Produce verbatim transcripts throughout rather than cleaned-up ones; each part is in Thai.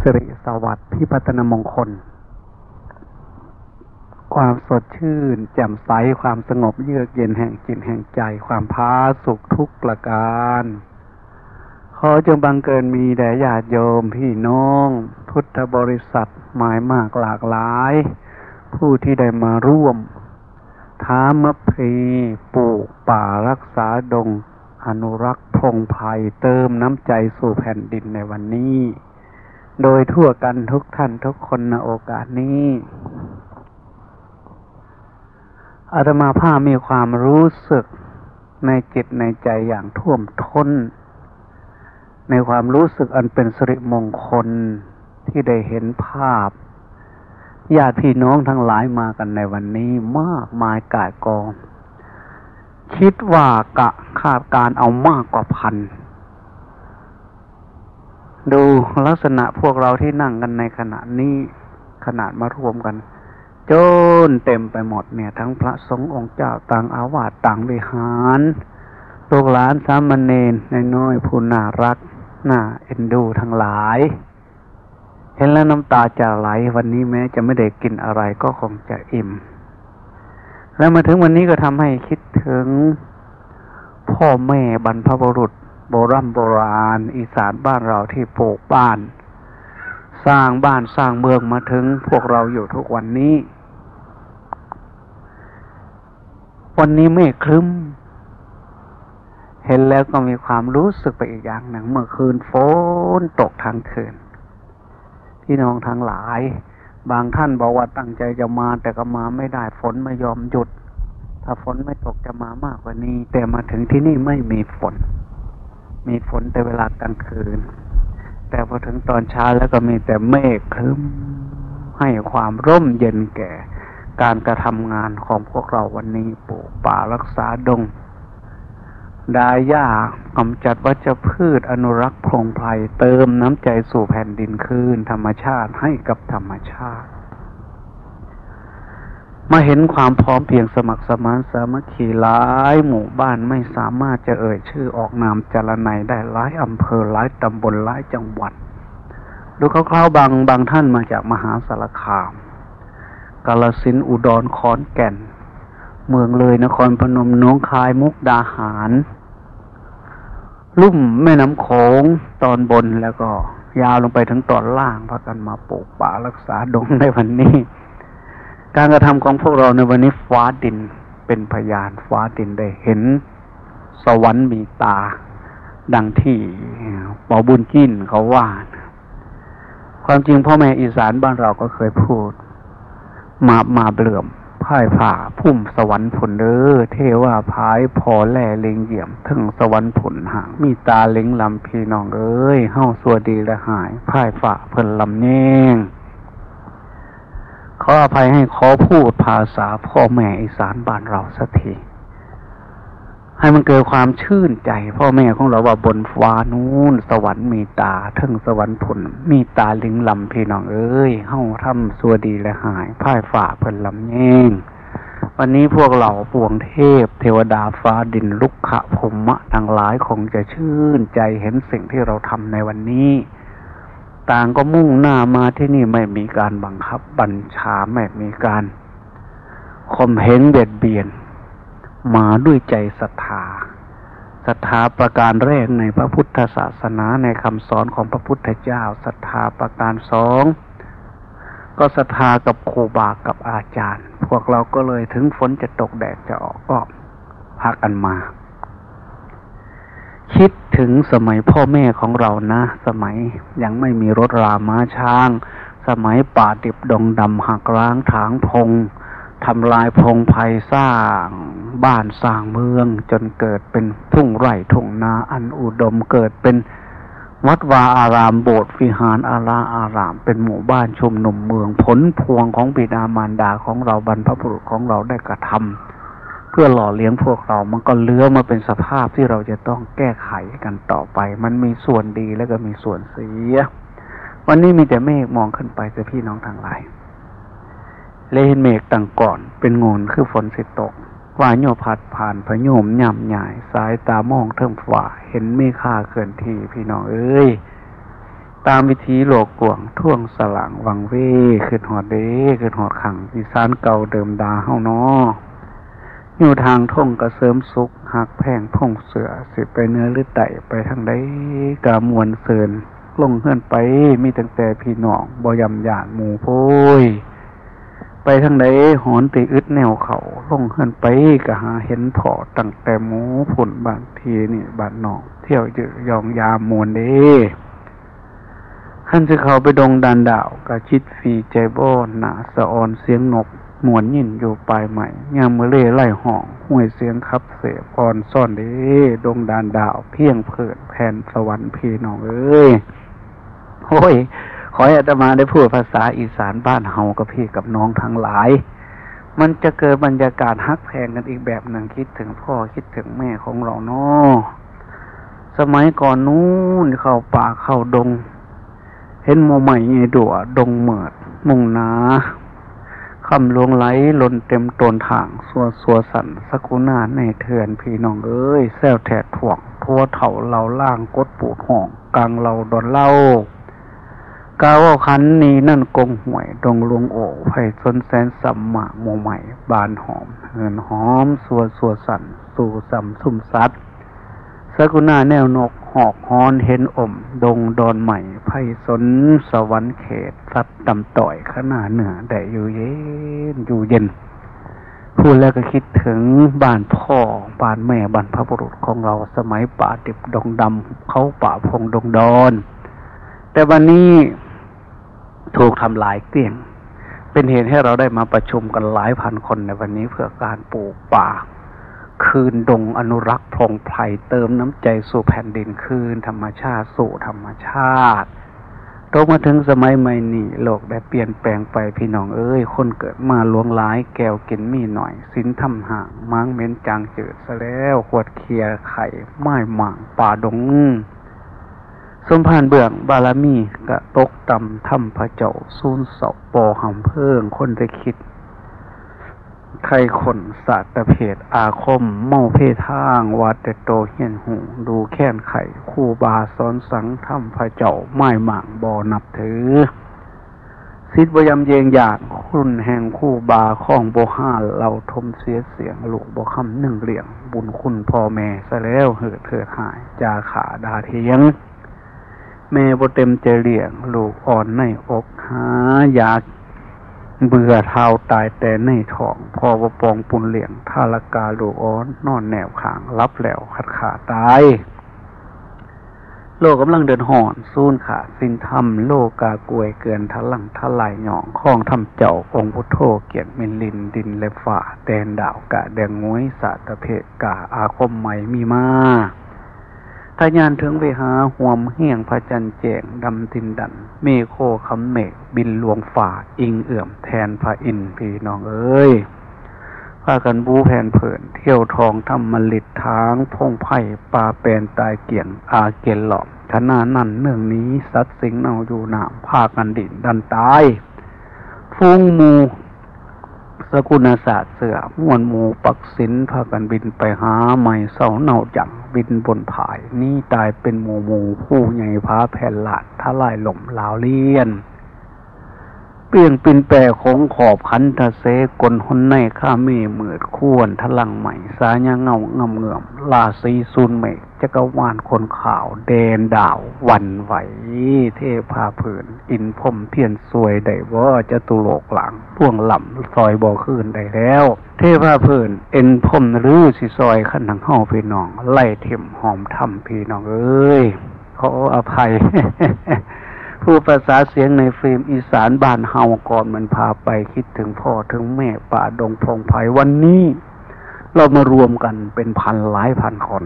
สิริสวัสดิ์พิพัฒนมงคลความสดชื่นแจ่มใสความสงบเยือกเย็นแห่งจิตแห่งใจความผาสุกทุกประการขอจงบังเกิดมีแด่ญาติโยมพี่น้องพุทธบริษัทหมายมากหลากหลายผู้ที่ได้มาร่วมธรรมเพลปลูกป่ารักษาดงอนุรักษ์พงไพรเติมน้ำใจสู่แผ่นดินในวันนี้โดยทั่วกันทุกท่านทุกคนในโอกาสนี้อาตมาภาพมีความรู้สึกในจิตในใจอย่างท่วมท้นในความรู้สึกอันเป็นสิริมงคลที่ได้เห็นภาพญาติพี่น้องทั้งหลายมากันในวันนี้มากมายก่ายกองคิดว่ากะคาดการเอามากกว่าพันดูลักษณะพวกเราที่นั่งกันในขณะนี้ขนาดมารวมกันจนเต็มไปหมดเนี่ยทั้งพระสงฆ์องค์เจ้าต่างอาวาสต่างวิหารลูกหลานสามเณรน้อยๆผู้น่ารักน่าเอ็นดูทั้งหลายเห็นแล้วน้ำตาจะไหลวันนี้แม้จะไม่ได้กินอะไรก็คงจะอิ่มแล้วมาถึงวันนี้ก็ทำให้คิดถึงพ่อแม่บรรพบุรุษโบราณโบราณอีสานบ้านเราที่ปลูกบ้านสร้างบ้านสร้างเมืองมาถึงพวกเราอยู่ทุกวันนี้วันนี้เมฆครึ้มเห็นแล้วก็มีความรู้สึกไปอีกอย่างหนึ่งเมื่อคืนฝนตกทั้งคืนพี่น้องทั้งหลายบางท่านบอกว่าตั้งใจจะมาแต่ก็มาไม่ได้ฝนไม่ยอมหยุดถ้าฝนไม่ตกจะมามากกว่านี้แต่มาถึงที่นี่ไม่มีฝนมีฝนแต่เวลากลางคืนแต่พอถึงตอนเช้าแล้วก็มีแต่เมฆครึ้มให้ความร่มเย็นแก่การกระทำงานของพวกเราวันนี้ปลูกป่ารักษาดงดาหญ้ากำจัดวัชพืชอนุรักษ์พงไพรเติมน้ำใจสู่แผ่นดินคืนธรรมชาติให้กับธรรมชาติมาเห็นความพร้อมเพียงสมัครสมานสามัคคีหลายหมู่บ้านไม่สามารถจะเอ่ยชื่อออกนามจารณัยได้หลายอำเภอหลายตำบลหลายจังหวัดดูคร่าวๆบางบางท่านมาจากมหาสารคามกาฬสินธุ์อุดรขอนแก่นเมืองเลยนครพนมหนองคายมุกดาหารลุ่มแม่น้ำโขงตอนบนแล้วก็ยาวลงไปถึงตอนล่างพากันมาปลูกป่ารักษาดงในวันนี้การกระทำของพวกเราในวันนี้ฟ้าดินเป็นพยานฟ้าดินได้เห็นสวรรค์มีตาดังที่ปอบุญจิ้นเขาว่าความจริงพ่อแม่อีสานบ้านเราก็เคยพูดมามาเบื่อมพ่ายผ่าพุ่มสวรรค์ผุนเด้อเทว่าพายพอแล่เล็งเหยี่ยมถึงสวรรค์ผุนหางมีตาเล็งลำพี่น้องเอ้ยเฮาสัวดีและหายพ่ายฝ่าเพิ่นลำแยงขออภัยให้ขอพูดภาษาพ่อแม่อีสานบ้านเราสักทีให้มันเกิดความชื่นใจพ่อแม่ของเราว่าบนฟ้านู้นสวรรค์มีตาถึงสวรรค์ผุนมีตาลิงลำพี่น้องเอ้ยเฮาทำสัวดีและหายพ่ายฝ่าเพิ่นลำแยงวันนี้พวกเราปวงเทพเทวดาฟ้าดินลุกขะพรหมะทั้งหลายคงจะชื่นใจเห็นสิ่งที่เราทำในวันนี้ต่างก็มุ่งหน้ามาที่นี่ไม่มีการบังคับบัญชาไม่มีการข่มเหงเบียดเบียนมาด้วยใจศรัทธาศรัทธาประการแรกในพระพุทธศาสนาในคำสอนของพระพุทธเจ้าศรัทธาประการสองก็ศรัทธากับครูบากับอาจารย์พวกเราก็เลยถึงฝนจะตกแดดจะออกก็พากันมาคิดถึงสมัยพ่อแม่ของเรานะสมัยยังไม่มีรถราม้าช้างสมัยป่าดิบดงดำหักร้างถางพงทำลายพงไพรสร้างบ้านสร้างเมืองจนเกิดเป็นทุ่งไร่ทุ่งนาอันอุดมเกิดเป็นวัดวาอารามโบสถ์วิหารอาราอารามเป็นหมู่บ้านชุมนุมเมืองผลพวงของบิดามารดาของเราบรรพบุรุษของเราได้กระทำเพื่อหล่อเลี้ยงพวกเรามันก็เลื้อมาเป็นสภาพที่เราจะต้องแก้ไขกันต่อไปมันมีส่วนดีแล้วก็มีส่วนเสียวันนี้มีแต่เมฆมองขึ้นไปแต่พี่น้องทั้งหลายเลยเห็นเมฆต่างก่อนเป็นงูนคือฝนสิตกว่าโยพัดผ่านพะโยมย่ำใหญ่สายตามองเทิงฝ่าเห็นเมฆาเคลื่อนที่พี่น้องเอ้ยตามวิธีโลกกวงท่วงสลางวังเว่ขึ้นหอดเด้ขึ้นหอดขังอีสานเก่าเดิมดาเฮาเนาะอยู่ทางท่งกระเสริมสุขหักแพงพงเสือสิไปเนื้อหรือไตไปทางใดกามวนเสินลงเฮือนไปมีตั้งแต่พี่น้องบ่ยำหยาดหมู่โพยไปทางใดหอนติอึดแนวเขาลงเฮือนไปก็หาเห็นพอตั้งแต่หมูผุ่นบางทีนี่บาดนอกเที่ยวเยอะยองยามมวนเด้ขั้นจะเข้าไปดงดานดาวกะชิดฟีใจบ่อนหนาสะออนเสียงนกหมวนยินอยู่ปลายใหม่ยามเมื่อเล่ไล่ห้องห้วยเสียงคับเสพอ่อนซ่อนเด้ดงดานดาวเพียงเผินแผ่นสวรรค์พี่น้องเอ้ยโอ้ยขอให้อาตมาได้พูดภาษาอีสานบ้านเฮากับพี่กับน้องทั้งหลายมันจะเกิดบรรยากาศฮักแพงกันอีกแบบหนึ่งคิดถึงพ่อคิดถึงแม่ของเราเนาะสมัยก่อนนู้นเข้าป่าเข้าดงเห็นโมใหม่ไงดัวดงเหมิดมุ่งนาคำลวงไหลลนเต็มตนทางสัวสัวสันสกุณาในเถื่อนพี่น้องเอ้ยแซวแถดถ่วงทั่วเถ่าเราล่างกดปูดห่องกลางเราดอนเล่ากาวคันนี้นั่นกงห่วยดงลวงโอไผ่สนแสนสัมมาโมใหม่บานหอมเหินหอมสัวสัวสันสู่สัมซุ่มซัดสกุณาแนวนกหอกฮอนเห็นอมดงดอนใหม่ไผ่สนสวรรค์เขตสัตว์ตำต่อยขนาเหนือได้อยู่เย็นอยู่เย็นพูดแล้วก็คิดถึงบ้านพ่อบ้านแม่บรรพบุรุษของเราสมัยป่าดิบดงดำเขาป่าพงดงดอนแต่วันนี้ถูกทำลายเกลี้ยงเป็นเหตุให้เราได้มาประชุมกันหลายพันคนในวันนี้เพื่อการปลูกป่าคืนดงอนุรักษ์พงไพรเติมน้ำใจสู่แผ่นดินคืนธรรมชาติสู่ธรรมชาติตกมาถึงสมัยใหม่นี้โลกได้เปลี่ยนแปลงไปพี่น้องเอ้ยคนเกิดมาล่วงล้ายแก้วกินมีหน่อยสินทำห่างม้างเม้นจางเจิดซะแล้วขวดเคียไข่ไม้หม่างป่าดงสมภารเบื้องบารมีกะตกต่ำทำพระเจ้าซูนเสาปอหำเพิ่งคนได้คิดใครคนศาสตรเพศอาคมเมาเพทางวัดแต่โตเฮียนหูดูแค้นไข่คู่บาซ้อนสังทำพระเจ้าไม้หม่างบ่อนับถือสิทธิบยำเยงอยากคุณแห่งคู่บาข้องโบห้าเราทมเสียเสียงลูกบ่คำหนึ่งเหลี่ยงบุญคุณพ่อแม่ซะแล้วเหือเถิดหายจาขาดาเทียงแม่บ่เต็มใจเลี้ยงลูกอ่อนในอกหาอยากเบื่อเท้าตายแต่ในท้องพอบ่ปองปุนเหลี่ยงทาลกาลูกอ่อนนอนแนวขางรับแล้วขัดขาตายโลกกำลังเดินห่อนซูนขาสิ้นธรรมโลกากวยเกินทะลังทลายหยองข้องทำเจ้าองค์พุทโธเกียรติมินลินดินและฝ่าแดนดาวกะแดงงวยสาตเพกกาอาคมใหม่มีมาทะยานถึงเวหาห่วมเฮียงพระจันแจงดำตินดันเมโคคำเมฆบินลวงฝ่าอิงเอื่อมแทนพระอินทร์พี่น้องเอ้ยพากันบูแผ่นเผินเที่ยวทองทำมลิดทางพงไผ่ปลาแปนตายเกี่ยงอาเกลหลอมขณะนั้นเนื่องนี้สัตว์สิงเนาอยู่หนามพากันดินดันตายฟุ้งมูสกุณศาสตร์เสือม่วนหมูปักสินพากันบินไปหาใหม่เสาเนาจังบินบนผายนี่ตายเป็นหมูหมูผู้ใหญ่พาแผ่นหลาดทลายหล่มลาวเลียนเปียงปินแปรของขอบขันทะเสกลหนในข้าเมเหมือดควรทลังใหม่สาญาเงาเงาเงื่อมลาสีซูนเมฆจักรวาลคนข่าวแดนดาววันไหวเทพาผืนอินพรมเพียนสวยได้ว่าจะตุโลกหลังล่วงหล่ำซอยบ่อคืนได้แล้วเทพาผืนเอ็นพรมหรือสิซอยขันทั้งห้องพี่น้องไล่เข็มหอมทำพี่น้องเอ้ยขออภัย ผู้ภาษาเสียงในฟิล์มอีสานบ้านเฮาก่อนมันพาไปคิดถึงพ่อถึงแม่ป่าดงพงไผ่วันนี้เรามารวมกันเป็นพันหลายพันคน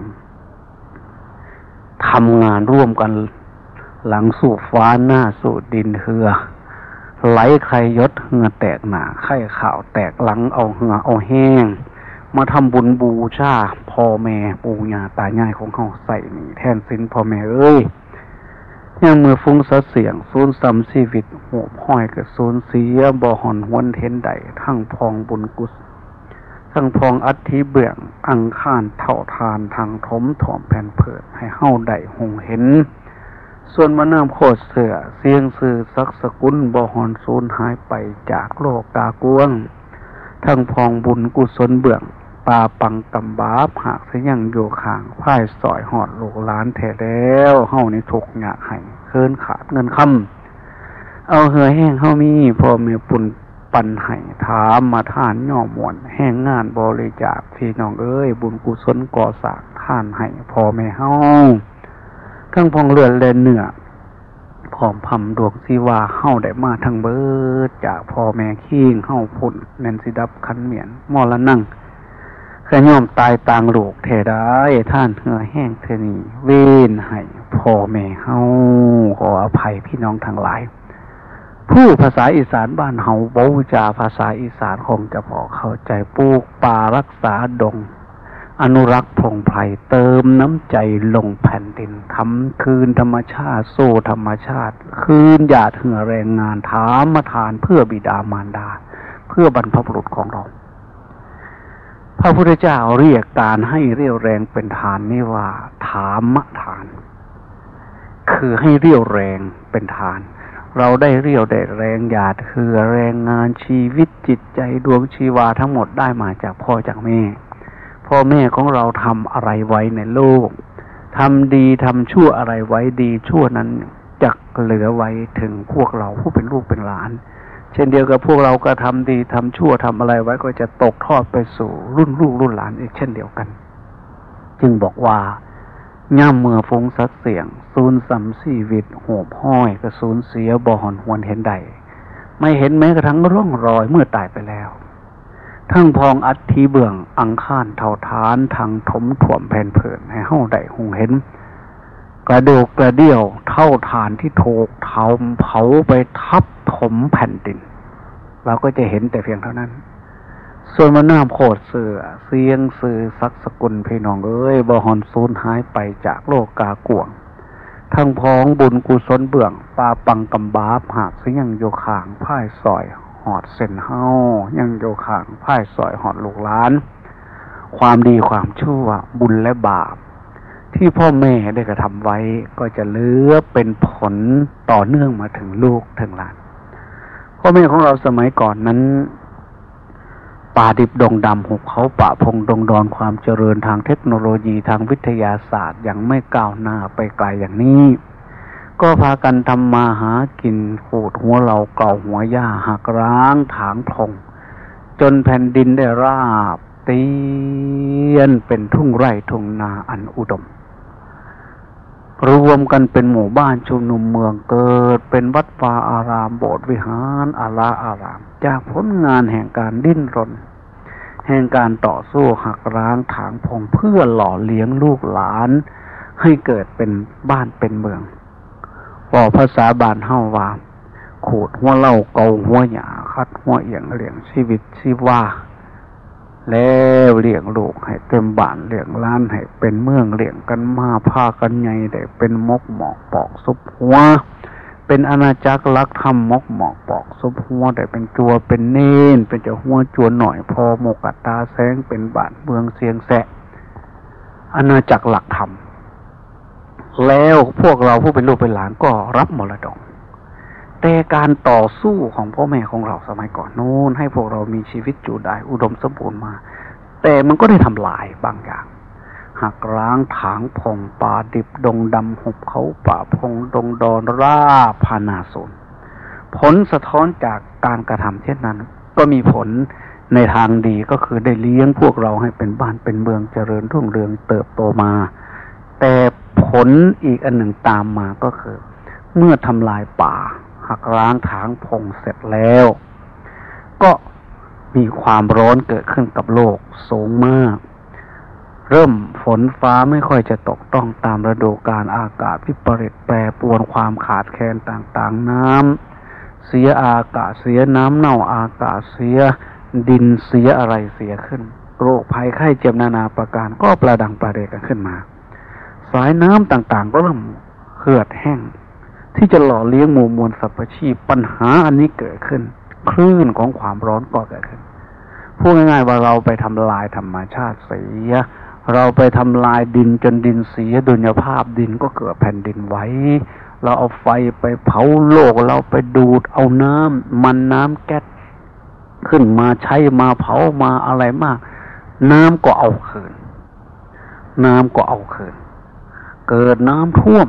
ทำงานร่วมกันหลังสู่ฟ้าหน้าสู่ดินเหือไหลไข่ยศเหือแตกหนาไข่ข่าวแตกหลังเอาเหือเอาแห้งมาทำบุญบูชาพ่อแม่ปู่ย่าตายายของเขาใส่นี่แทนสินพ่อแม่เอ้ยยังมือฟุ้งสะเสียงซูนซ้ำชีวิตหัวห้อยกับซูนเสียบ่หอนหวนเห็นใดทั้งพองบุญกุศทั้งพองอัฐิเบื้องอังคารเท่าทานทางถมถ่อมแผ่นเผิดให้เฮาได้หงเห็นส่วนมะน้ำโคตรเสือเสียงสื่อศักสกุลบ่หอนสูญหายไปจากโลกกากวงทั้งพองบุญกุศลเบื้องปาปังกำบาบหากสิยังอยู่ข้างพ่ายสอยหอดลูกหลานแท้แล้วเฮานี่ทุกข์ยากให้เคินขาดเงินคำเอาเหือแห้งเฮามีพ่อแม่ปุ่นปันให้ถามมาท่านย่อมวนแห่งงานบริจาคพี่น้องเอ้ยบุญกุศลก่อสร้างท่านให้พ่อแม่เฮาทั้งพองเลือดและเนื้อพร้อมพำดวงสิว่าเฮาได้มาทั้งเบิดจากพ่อแม่ขี้งเฮาพุ่นแม่นสิดับคันเหมียนมอละนั่งขย่อมตายต่างลูกเทได้ท่านเหือแห้งเทนีเว้นให้พ่อแม่เฮาขออภัยพี่น้องทั้งหลายผู้ภาษาอีสานบ้านเฮาเว้าจาภาษาอีสานคงจะพอเข้าใจปลูกป่ารักษาดงอนุรักษ์พงไพรเติมน้ำใจลงแผ่นดินทำคืนธรรมชาติโซ่ธรรมชาติคืนหยาดเหือแรงงานถามมาทานเพื่อบิดามารดาเพื่อบรรพบุรุษของเราพระพุทธเจ้าเรียกการให้เรี่ยวแรงเป็นทานนี่ว่าถามทานคือให้เรี่ยวแรงเป็นทานเราได้เรี่ยวได้แรงหยาดเหือแรงงานชีวิตจิตใจดวงชีวาทั้งหมดได้มาจากพ่อจากแม่พ่อแม่ของเราทำอะไรไว้ในโลกทำดีทำชั่วอะไรไว้ดีชั่วนั้นจักเหลือไว้ถึงพวกเราผู้เป็นลูกเป็นหลานเช่นเดียวกับพวกเราก็ทำดีทำชั่วทำอะไรไว้ก็จะตกทอดไปสู่รุ่นลูกรุ่นหลานอีกเช่นเดียวกันจึงบอกว่าย่ำเมื่อฟงสัดเสียงสูญสัมชีวิตโหบห้อยกระสูญเสียบ่หอนหวนเห็นใดไม่เห็นแม้กระทั่งร่องรอยเมื่อตายไปแล้วทั้งพองอัฐิเบื้องอังคารเท่าฐานทางถมถ่วมแผ่นเผินให้เฮาได้หงเห็นกระดูกกระเดี่ยวเท่าฐานที่ถูกเผาเผาไปทับถมแผ่นดินเราก็จะเห็นแต่เพียงเท่านั้นส่วนมะน้ำโคตรเสือเสียงสื่อศักสกุลพี่น้องเอ้ยบ่หอนสูญหายไปจากโลกกากวงทั้งพองบุญกุศลเบื้องปาปังกำบาบหากสิยังโยข้างพ่ายสอยหอดเส้นเฮายังโยข้างพ่ายสอยหอดลูกหลานความดีความชั่วบุญและบาปที่พ่อแม่ได้กระทำไว้ก็จะเหลือเป็นผลต่อเนื่องมาถึงลูกถึงหลานพ่อแม่ของเราสมัยก่อนนั้นป่าดิบดงดำหุบเขาป่าพงดงดอนความเจริญทางเทคโนโลยีทางวิทยาศาสตร์ยังไม่ก้าวหน้าไปไกลอย่างนี้ก็พากันทำมาหากินขูดหัวเราเก่าหัวหญ้าหักร้างถางพงจนแผ่นดินได้ราบเตียนเป็นทุ่งไร่ทุ่งนาอันอุดมรวมกันเป็นหมู่บ้านชุมนุมเมืองเกิดเป็นวัดวาอารามโบสถ์วิหารอาลาอารามจากผลงานแห่งการดิ้นรนแห่งการต่อสู้หักร้างถางพงเพื่อหล่อเลี้ยงลูกหลานให้เกิดเป็นบ้านเป็นเมืองว่าภาษาบ้านเฮาว่าขูดหัวเล่าเกาหัวหญ้าคัดหัวเอียงเลี้ยงชีวิตชีวาแล้วเลี้ยงลูกให้เต็มบ้านเลี้ยงล้านให้เป็นเมืองเลี้ยงกันมาพากันใหญ่ได้เป็นมกหมอกปอกซุบหัวเป็นอาณาจักรลักธรรมมกหมอกปอกซุบหัวได้เป็นจัวเป็นเน้นเป็นเจ้าหัวจัวหน่อยพอหมกตาแสงเป็นบ้านเมืองเสียงแสะอาณาจักรหลักธรรมแล้วพวกเราผู้เป็นลูกเป็นหลานก็รับมรดกแต่การต่อสู้ของพ่อแม่ของเราสมัยก่อนโน้นให้พวกเรามีชีวิตอยู่ได้อุดมสมบูรณ์มาแต่มันก็ได้ทำลายบางอย่างหักร้างถางพงป่าดิบดงดำหุบเขาป่าพงดงดอนราบพานาสูนผลสะท้อนจากการกระทำเช่นนั้นก็มีผลในทางดีก็คือได้เลี้ยงพวกเราให้เป็นบ้านเป็นเมืองเจริญรุ่งเรืองเติบโตมาแต่ผลอีกอันหนึ่งตามมาก็คือเมื่อทำลายป่าหักร้างถางพงเสร็จแล้วก็มีความร้อนเกิดขึ้นกับโลกสูงมากเริ่มฝนฟ้าไม่ค่อยจะตกต้องตามฤดูกาลอากาศวิปริตแปรปรวนความขาดแคลนต่างๆน้ำเสียอากาศเสียน้ำเน่าอากาศเสียดินเสียอะไรเสียขึ้นโรคภัยไข้เจ็บนานาประการก็ประดังประเดกันขึ้นมาสายน้ำต่างๆก็เริ่มเหือดแห้งที่จะหล่อเลี้ยงหมู่มวลสรรพชีพปัญหาอันนี้เกิดขึ้นคลื่นของความร้อนก็เกิดขึ้นพูดง่ายๆว่าเราไปทำลายธรรมชาติเสียเราไปทำลายดินจนดินเสียดุลยภาพดินก็เกิดแผ่นดินไหวเราเอาไฟไปเผาโลกเราไปดูดเอาน้ำมันน้ำแก๊สขึ้นมาใช้มาเผามาอะไรมากน้ำก็เอาคืนน้ำก็เอาคืนเกิดน้ำท่วม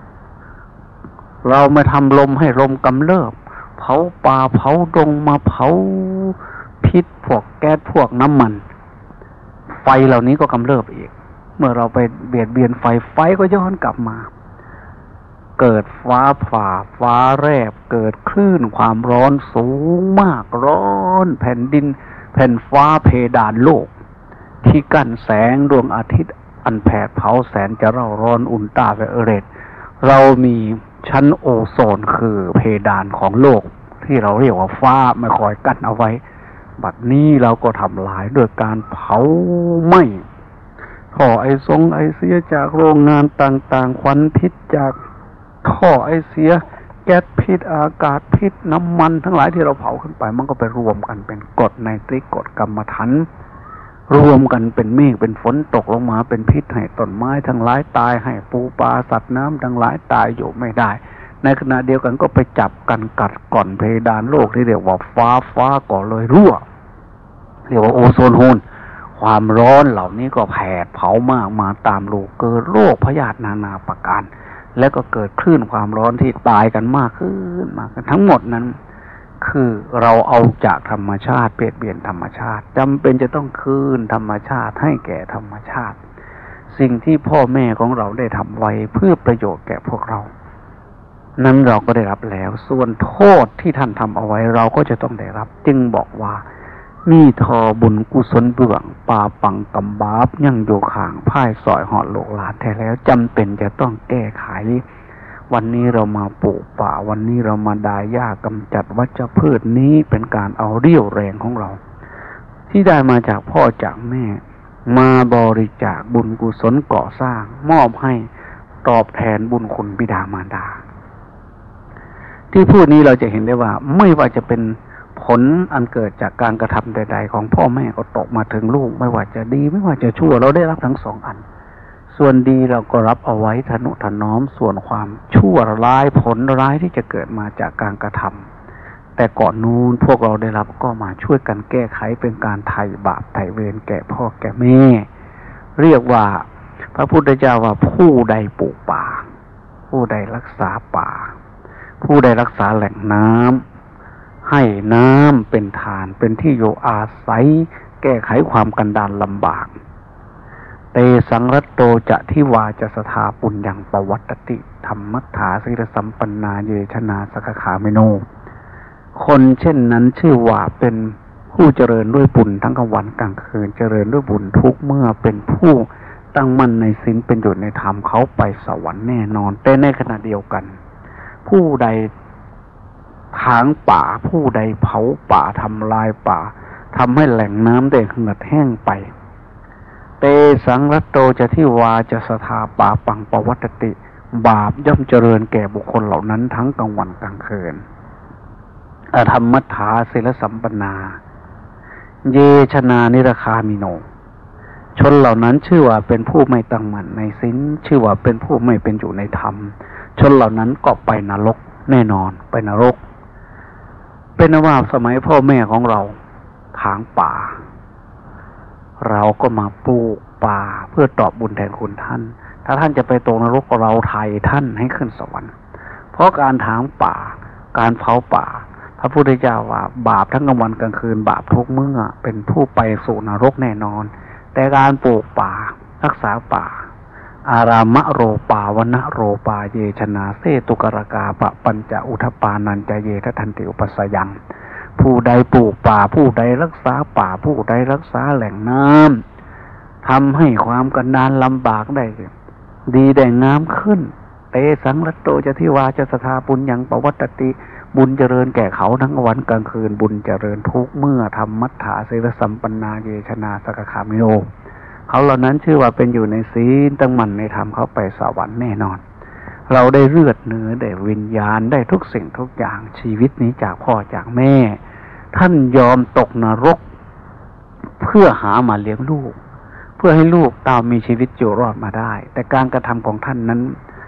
เราไม่ทำลมให้ลมกำเริบเผาป่าเผาดงมาเผาพิษพวกแก๊สพวกน้ำมันไฟเหล่านี้ก็กำเริบอีกเมื่อเราไปเบียดเบียนไฟไฟก็ย้อนกลับมาเกิดฟ้าผ่าฟ้าแลบเกิดคลื่นความร้อนสูงมากร้อนแผ่นดินแผ่นฟ้าเพดานโลกที่กั้นแสงดวงอาทิตย์อันแผดเผาแสนจะเร่าร้อนอุลตราไวโอเลตเรามีชั้นโอโซนคือเพดานของโลกที่เราเรียกว่าฟ้าไม่คอยกั้นเอาไว้บัดนี้เราก็ทำลายด้วยการเผาไหม้ท่อไอซงไอเสียจากโรงงานต่างๆควันพิษจากท่อไอเสียแก๊สพิษอากาศพิษน้ำมันทั้งหลายที่เราเผาขึ้นไปมันก็ไปรวมกันเป็นกรดไนตริกกรดกัมมันถันรวมกันเป็นเมฆเป็นฝนตกลงมาเป็นพิษให้ต้นไม้ทั้งหลายตายให้ปูปลาสัตว์น้ำทั้งหลายตายอยู่ไม่ได้ในขณะเดียวกันก็ไปจับกันกัดก่อนเพดานโลกที่เรียกว่าฟ้าฟ้าก็เลยรั่วเรียกว่าโอโซนโฮลความร้อนเหล่านี้ก็แผดเผามากมาตามโลกเกิดโรคพยาธินานาประการแล้วก็เกิดคลื่นความร้อนที่ตายกันมากขึ้นมากขึ้นทั้งหมดนั้นคือเราเอาจากธรรมชาติเปลี่ยนเปลี่ยนธรรมชาติจำเป็นจะต้องคืนธรรมชาติให้แก่ธรรมชาติสิ่งที่พ่อแม่ของเราได้ทำไว้เพื่อประโยชน์แก่พวกเรานั้นเราก็ได้รับแล้วส่วนโทษที่ท่านทำเอาไว้เราก็จะต้องได้รับจึงบอกว่ามีทอบุญกุศลเบื้องปาปังกำบาบยั่งโยข่างพ่ายสอยหอดโลกหลานแท้แล้วจำเป็นจะต้องแก้ไขวันนี้เรามาปลูกป่าวันนี้เรามาดายหญ้ากำจัดวัชพืชนี้เป็นการเอาเรี่ยวแรงของเราที่ได้มาจากพ่อจากแม่มาบริจาคบุญกุศลก่อสร้างมอบให้ตอบแทนบุญคุณบิดามารดาที่พูดนี้เราจะเห็นได้ว่าไม่ว่าจะเป็นผลอันเกิดจากการกระทำใดๆของพ่อแม่ก็ตกมาถึงลูกไม่ว่าจะดีไม่ว่าจะชั่วเราได้รับทั้งสองอันส่วนดีเราก็รับเอาไว้ทนุถนอมส่วนความชั่วร้ายผลร้ายที่จะเกิดมาจากการกระทำแต่ก่อนนู้นพวกเราได้รับก็มาช่วยกันแก้ไขเป็นการไถ่บาปไถ่เวรแก่พ่อแก่แม่เรียกว่าพระพุทธเจ้าว่าผู้ใดปลูกป่าผู้ใดรักษาป่าผู้ใดรักษาแหล่งน้ำให้น้ำเป็นทานเป็นที่อยู่อาศัยแก้ไขความกันดารลำบากเตสังรัตโตจะทิวาจะสถาปุญญังปวัตติธรรมัฏฐาสิรสัมปันนาเยชนาสกขามิโนคนเช่นนั้นชื่อว่าเป็นผู้เจริญด้วยบุญทั้งกลางวันกลางคืนเจริญด้วยบุญทุกเมื่อเป็นผู้ตั้งมั่นในศีลเป็นอยู่ในธรรมเขาไปสวรรค์แน่นอนแต่ในขณะเดียวกันผู้ใดถางป่าผู้ใดเผาป่าทำลายป่าทำให้แหล่งน้ำได้เหือดแห้งไปเตสังรัตโตจะที่วาจะสถาป่าปังปวัตติบาปย่อมเจริญแก่บุคคลเหล่านั้นทั้งกลางวันกลางคืนอธรรมัฏฐาศิลสัมปนาเยชนานิรคามิโนชนเหล่านั้นชื่อว่าเป็นผู้ไม่ตั้งมั่นในศีลชื่อว่าเป็นผู้ไม่เป็นอยู่ในธรรมชนเหล่านั้นก็ไปนรกแน่นอนไปนรกเป็นว่าสมัยพ่อแม่ของเราถางป่าเราก็มาปลูกป่าเพื่อตอบบุญแทนคุณท่านถ้าท่านจะไปตกนรกเราไถ่ท่านให้ขึ้นสวรรค์เพราะการถางป่าการเผาป่าพระพุทธเจ้าว่าบาปทั้งกลางวันกลางคืนบาปทุกเมื่อเป็นผู้ไปสู่นรกแน่นอนแต่การปลูกป่ารักษาป่าอารามะโรปาวนะโรปาเยชนาเสตุกรกาปะปัญจอุทปานันจเยททันติอุปสยังผู้ใดปลูกป่าผู้ใดรักษาป่าผู้ใดรักษาแหล่งน้ำทำให้ความกันดารลำบากได้ดีได้งามขึ้นเตสังรัตโตจะทิวาจะสถาปุญญังปวัตติบุญเจริญแก่เขาทั้งวันกลางคืนบุญเจริญทุกเมื่อธรรมัฏฐาศิลสัมปันนาเยชนาสกขามิโนเขาเหล่านั้นชื่อว่าเป็นอยู่ในศีลตั้งมั่นในธรรมเขาไปสวรรค์แน่นอนเราได้เลือดเนื้อได้วิญญาณได้ทุกสิ่งทุกอย่างชีวิตนี้จากพ่อจากแม่ท่านยอมตกนรกเพื่อหามาเลี้ยงลูกเพื่อให้ลูกตามมีชีวิตอยู่รอดมาได้แต่การกระทำของท่านนั้น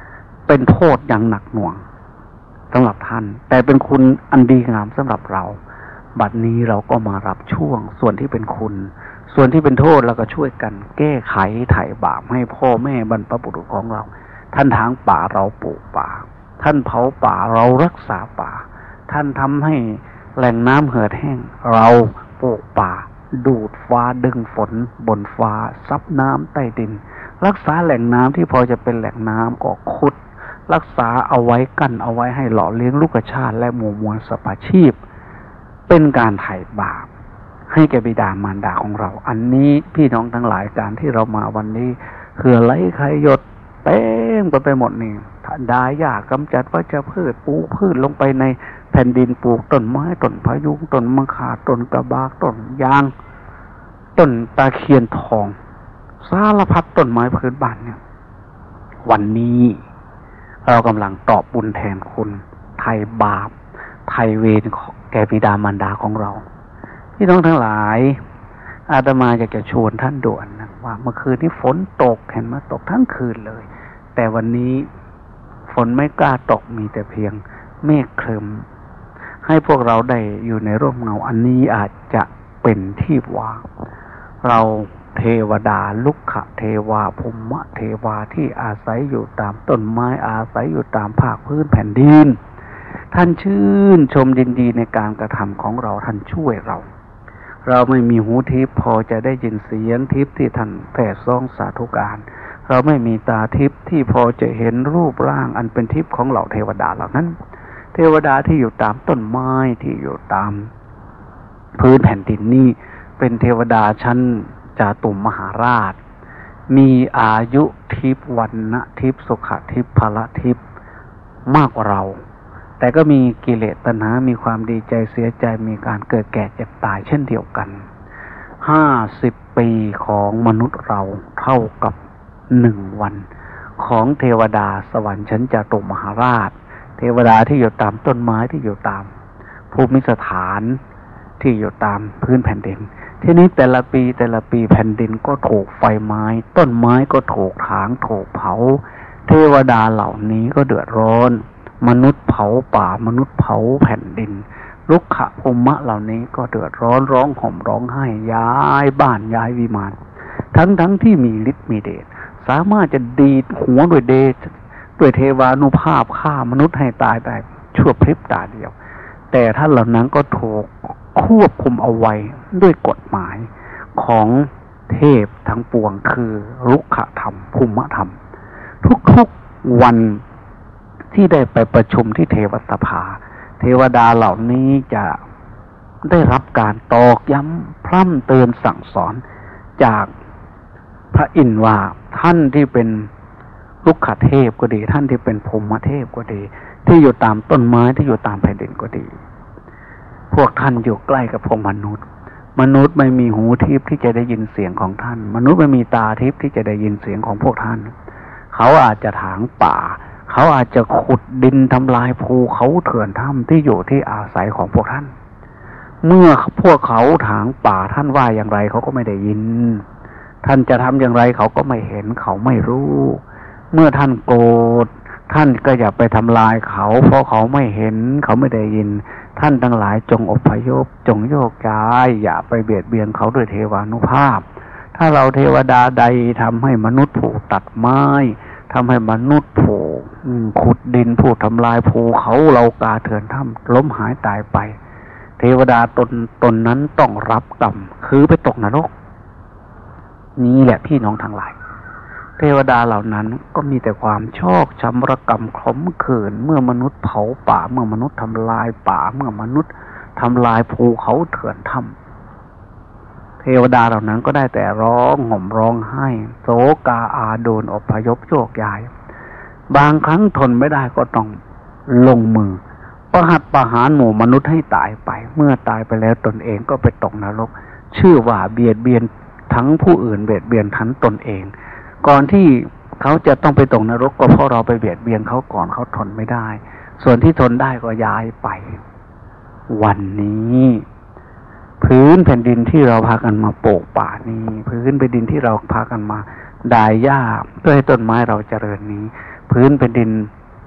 เป็นโทษอย่างหนักหน่วงสำหรับท่านแต่เป็นคุณอันดีงามสำหรับเราบัดนี้เราก็มารับช่วงส่วนที่เป็นคุณส่วนที่เป็นโทษเราก็ช่วยกันแก้ไขไถ่บาปให้พ่อแม่บรรพบุรุษของเราท่านถางป่าเราปลูกป่าท่านเผาป่าเรารักษาป่าท่านทำให้แหล่งน้ำเหือดแห้งเราปลูกป่าดูดฟ้าดึงฝนบนฟ้าซับน้ำใต้ดินรักษาแหล่งน้ำที่พอจะเป็นแหล่งน้ำก็ขุดรักษาเอาไว้กั้นเอาไว้ให้หล่อเลี้ยงลูกชาติและหมู่มวลสัตว์ชีพเป็นการไถ่บาปให้แก่บิดามารดาของเราอันนี้พี่น้องทั้งหลายการที่เรามาวันนี้เหือไหลใครหยดเต็มไปไปหมดนี่ถ้าได้ยากกำจัดว่าจะพืชปลูกพืชลงไปในแผ่นดินปลูกต้นไม้ต้นพะยุงต้นมะข่าต้นกระบากต้นยางต้นตะเคียนทองสารพัดต้นไม้พื้นบ้านเนี่ยวันนี้เรากำลังตอบบุญแทนคุณไถ่บาปไถ่เวรแก่บิดามารดาของเราพี่น้องทั้งหลายอาตมาอยากจะชวนท่านด่วนนะว่าเมื่อคืนนี้ฝนตกเห็นไหมตกทั้งคืนเลยแต่วันนี้ฝนไม่กล้าตกมีแต่เพียงเมฆครึ้มให้พวกเราได้อยู่ในร่มเงาอันนี้อาจจะเป็นที่ว่าเราเทวดาลุกขเทวาภูมิเทวาที่อาศัยอยู่ตามต้นไม้อาศัยอยู่ตามภาคพื้นแผ่นดินท่านชื่นชมยินดีในการกระทำของเราท่านช่วยเราเราไม่มีหูทิพย์พอจะได้ยินเสียงทิพย์ที่ท่านแผ่ซ่องสาธุการเราไม่มีตาทิพย์ที่พอจะเห็นรูปร่างอันเป็นทิพย์ของเหล่าเทวดาเหล่านั้นเทวดาที่อยู่ตามต้นไม้ที่อยู่ตามพื้นแผ่นดินนี่เป็นเทวดาชั้นจาตุมมหาราชมีอายุทิพย์วรรณทิพย์สุขทิพย์พละทิพย์มากกว่าเราแต่ก็มีกิเลสตัณหามีความดีใจเสียใจมีการเกิดแก่เจ็บตายเช่นเดียวกันห้าสิบปีของมนุษย์เราเท่ากับหนึ่งวันของเทวดาสวรรค์ชั้นจาตุมหาราชเทวดาที่อยู่ตามต้นไม้ที่อยู่ตามภูมิสถานที่อยู่ตามพื้นแผ่นดินทีนี้แต่ละปีแต่ละปีแผ่นดินก็ถูกไฟไหม้ต้นไม้ก็ถูกถางถูกเผาเทวดาเหล่านี้ก็เดือดร้อนมนุษย์เผาป่ามนุษย์เผาแผ่นดินลุกขะภูมะเหล่านี้ก็เดือดร้อนร้องห่มร้องไห้ย้ายบ้านย้ายวิมานทั้งทั้งที่มีฤทธิ์มีเดชสามารถจะดีดหัวด้วยเดชด้วยเทวานุภาพฆ่ามนุษย์ให้ตายได้ชั่วพริบตาเดียวแต่ท่านเหล่านั้นก็ถูกควบคุมเอาไว้ด้วยกฎหมายของเทพทั้งปวงคือรุกขธรรมภูมิธรรมทุกๆวันที่ได้ไปประชุมที่เทวสภาเทวดาเหล่านี้จะได้รับการตอกย้ำพร่ำเตือนสั่งสอนจากพระอินทร์ว่าท่านที่เป็นรุกขเทพก็ดีท่านที่เป็นภูมิเทพก็ดีที่อยู่ตามต้นไม้ที่อยู่ตามแผ่นดินก็ดีพวกท่านอยู่ใกล้กับพวกมนุษย์มนุษย์ไม่มีหูทิพย์ที่จะได้ยินเสียงของท่านมนุษย์ไม่มีตาทิพย์ที่จะได้ยินเสียงของพวกท่านเขาอาจจะถางป่าเขาอาจจะขุดดินทำลายภูเขาเถื่อนถ้ำที่อยู่ที่อาศัยของพวกท่านเมื่อพวกเขาถางป่าท่านว่าอย่างไรเขาก็ไม่ได้ยินท่านจะทำอย่างไรเขาก็ไม่เห็นเขาไม่รู้เมื่อท่านโกรธท่านก็อย่าไปทำลายเขาเพราะเขาไม่เห็นเขาไม่ได้ยินท่านทั้งหลายจงอพยพจงโยกย้ายอย่าไปเบียดเบียนเขาด้วยเทวานุภาพถ้าเราเทวดาใดทำให้มนุษย์ผูกตัดไม้ทำให้มนุษย์ผูกขุดดินผูกทำลายภูเขาเรากาเถื่อนถ้ำล้มหายตายไปเทวดาตนตนนั้นต้องรับกรรมคือไปตกนรกนี่แหละพี่น้องทั้งหลายเทวดาเหล่านั้นก็มีแต่ความชอกช้ำระกำขมขื่นเมื่อมนุษย์เผาป่าเมื่อมนุษย์ทำลายป่าเมื่อมนุษย์ทำลายภูเขาเถื่อนถ้ำเทวดาเหล่านั้นก็ได้แต่ร้องห่มร้องไห้โศกาอาโดนอพยพโยกย้ายบางครั้งทนไม่ได้ก็ต้องลงมือประหัตประหารหมู่มนุษย์ให้ตายไปเมื่อตายไปแล้วตนเองก็ไปตกนรกชื่อว่าเบียดเบียนทั้งผู้อื่นเบียดเบียนทั้งตนเองก่อนที่เขาจะต้องไปตกนรกก็เพราะเราไปเบียดเบียนเขาก่อนเขาทนไม่ได้ส่วนที่ทนได้ก็ย้ายไปวันนี้พื้นแผ่นดินที่เราพากันมาปลูกป่านี้พื้นแผ่นดินที่เราพากันมาดายหญ้าเพื่อให้ต้นไม้เราเจริญนี้พื้นแผ่นดิน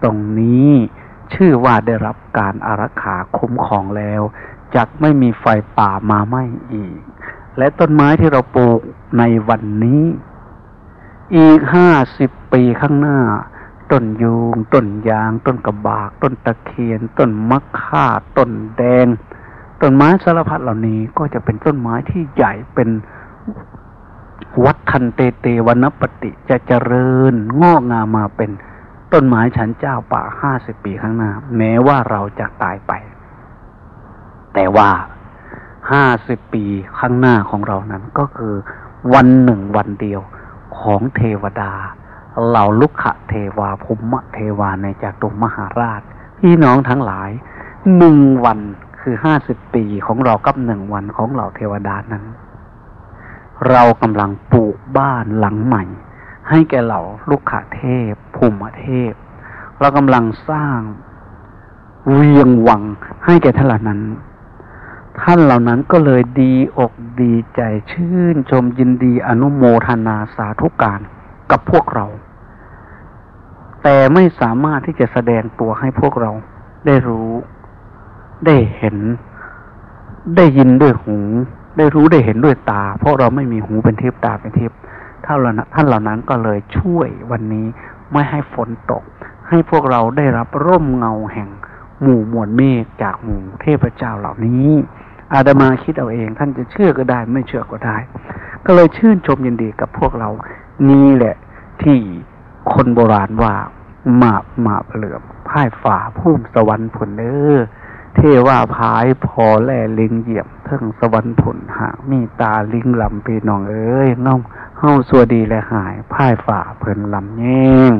ตรงนี้ชื่อว่าได้รับการอารักขาคุ้มครองแล้วจักไม่มีไฟป่ามาไหม้อีกและต้นไม้ที่เราปลูกในวันนี้อีกห้าสิบปีข้างหน้าต้นยูงต้นยางต้นกระบากต้นตะเคียนต้นมะข่าต้นแดงต้นไม้สารพัดเหล่านี้ก็จะเป็นต้นไม้ที่ใหญ่เป็นวัดทันเตเตวรรณปฏิจะเจริญงอกงามมาเป็นต้นไม้ชั้นเจ้าป่าห้าสิบปีข้างหน้าแม้ว่าเราจะตายไปแต่ว่าห้าสิบปีข้างหน้าของเรานั้นก็คือวันหนึ่งวันเดียวของเทวดาเหล่าลุกขเทวาภูมิเทวาในจตุมหาราชพี่น้องทั้งหลายหนึ่งวันคือห้าสิบปีของเรากับหนึ่งวันของเหล่าเทวดานั้นเรากำลังปลูกบ้านหลังใหม่ให้แก่เหล่าลุกขเทพภูมิเทพเรากำลังสร้างเวียงวังให้แก่ท่านเหล่านั้นท่านเหล่านั้นก็เลยดีอกดีใจชื่นชมยินดีอนุโมทนาสาธุการกับพวกเราแต่ไม่สามารถที่จะแสดงตัวให้พวกเราได้รู้ได้เห็นได้ยินด้วยหูได้รู้ได้เห็นด้วยตาเพราะเราไม่มีหูเป็นทิพย์ตาเป็นทิพย์ท่านเหล่านั้นท่านเหล่านั้นก็เลยช่วยวันนี้ไม่ให้ฝนตกให้พวกเราได้รับร่มเงาแห่งหมู่มวลเมฆจากหมู่เทพเจ้าเหล่านี้อาตมาคิดเอาเองท่านจะเชื่อก็ได้ไม่เชื่อก็ได้ก็เลยชื่นชมยินดีกับพวกเรานี่แหละที่คนโบราณว่าหมาบหมาบเหลือบพ่ายฝ่าพุ่มสวรรค์ผลเด้อเทว่าพายพอแล่ลิงเหยียบเทิงสวรรค์ผลหากมีตาลิงลำพี่น้องเอ้ยน้องเฮาสัวดีและหายพ่ายฝ่าเพิ่นลำแย่ง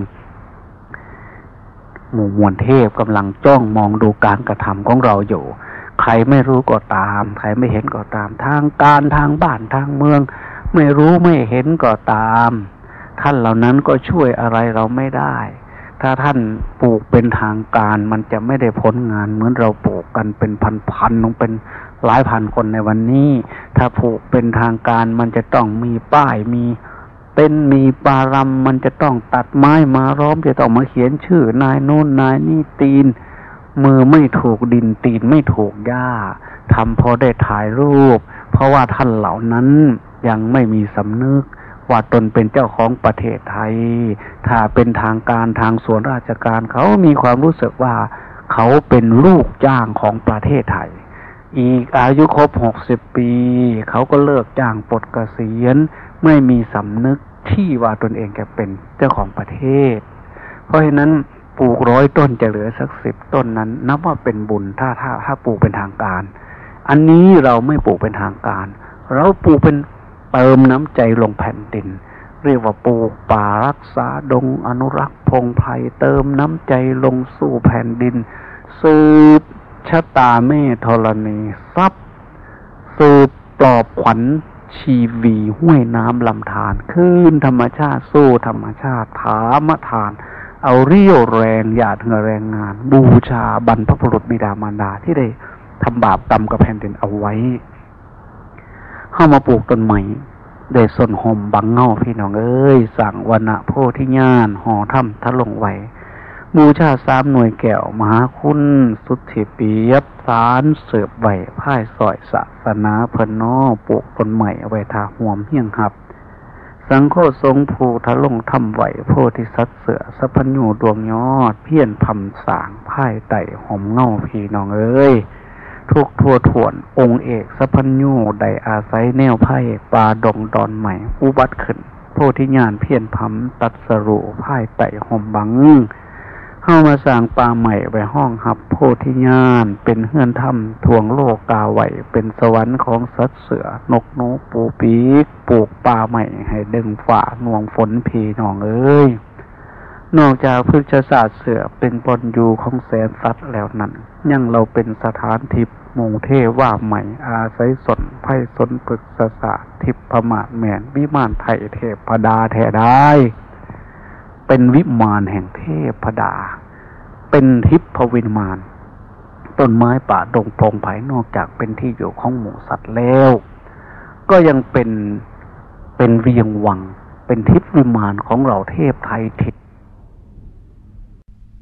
หมู่มวลเทพกำลังจ้องมองดูการกระทำของเราอยู่ใครไม่รู้ก็ตามใครไม่เห็นก็ตามทางการทางบ้านทางเมืองไม่รู้ไม่เห็นก็ตามท่านเหล่านั้นก็ช่วยอะไรเราไม่ได้ถ้าท่านปลูกเป็นทางการมันจะไม่ได้ผลงานเหมือนเราปลูกกันเป็นพันๆลงเป็นหลายพันคนในวันนี้ถ้าปลูกเป็นทางการมันจะต้องมีป้ายมีเป็นมีปารำมันจะต้องตัดไม้มาล้อมจะต้องมาเขียนชื่อนายโน่นนายนี่ตีนมือไม่ถูกดินตีนไม่ถูกหญ้าทำพอได้ถ่ายรูปเพราะว่าท่านเหล่านั้นยังไม่มีสำนึกว่าตนเป็นเจ้าของประเทศไทยถ้าเป็นทางการทางส่วนราชการเขามีความรู้สึกว่าเขาเป็นลูกจ้างของประเทศไทยอีกอายุครบหกสิบปีเขาก็เลิกจ้างปลดเกษียณไม่มีสำนึกที่ว่าตนเองจะเป็นเจ้าของประเทศเพราะฉะนั้นปลูกร้อยต้นจะเหลือสักสิบต้นนั้นนับว่าเป็นบุญถ้าถ้าถ้าปลูกเป็นทางการอันนี้เราไม่ปลูกเป็นทางการเราปลูกเป็นเติมน้ำใจลงแผ่นดินเรียกว่าปลูกป่ารักษาดงอนุรักษ์พงไพรเติมน้ำใจลงสู่แผ่นดินสืบชะตาแม่ธรณีทรัพย์สืบปลอบขวัญชีวีห้วยน้ำลำธารขึ้นธรรมชาติสู้ธรรมชาติถามทานเอาเรี่ยวแรงหยาดเหงื่อแรงงานบูชาบรรพบุรุษบิดามารดาที่ได้ทำบาปกรรมกับแผ่นดินเอาไว้เข้ามาปลูกต้นใหม่ได้ส้นห่มบังเงาพี่น้องเอ้ยสั่งวนะโพธิญาณห่อถ้ำทะลงไหวบูชาสามหน่วยแก้วมหาคุณสุทธิปียบสารเสือบไหวพ่ายสอยศาสนาเพิ่นน้อปลูกต้นใหม่เอาไว้ทาห่วมเฮียงหับสังโฆทรงภูทะลงถ้ำไหวโพธิสัตว์เสือสัพพญูดวงยอดเพี้ยนพำสางพ่ายไต่ห่มเงาพี่น้องเอ้ยทุกทั่วถวนองค์เอกสัพพญูได้อาศัยแนวไพ่ปาดงดอนใหม่อุบัติขึ้นโพธิญาณเพี้ยนพำตัดสรุพ่ายไต่ห่มบังเข้ามาสร้างป่าใหม่ไว้ห้องหับโพธิญาณเป็นเฮือนถ้ำทวงโลกกาไหวเป็นสวรรค์ของสัตว์เสือนกนูปูปีกปลูกป่าใหม่ให้ดึงฝ่าหน่วงฝนพีน้องเอ้ยนอกจากพฤกษศาสตร์เสือเป็นบนอยู่ของแสนสัตว์แล้วนั้นยังเราเป็นสถานทิพย์หมู่เทพว่าใหม่อาศัยสนไพ่สนพฤกษศาสตร์ทิพย์พมาศแมนวิมานไทยเทพดาแท้ได้เป็นวิมานแห่งเทพดาเป็นทิพย์วิมานต้นไม้ป่าดงโพรงไผ่นอกจากเป็นที่อยู่ของหมู่สัตว์แล้วก็ยังเป็นเป็นเวียงวังเป็นทิพย์วิมานของเราเทพไทยทิพย์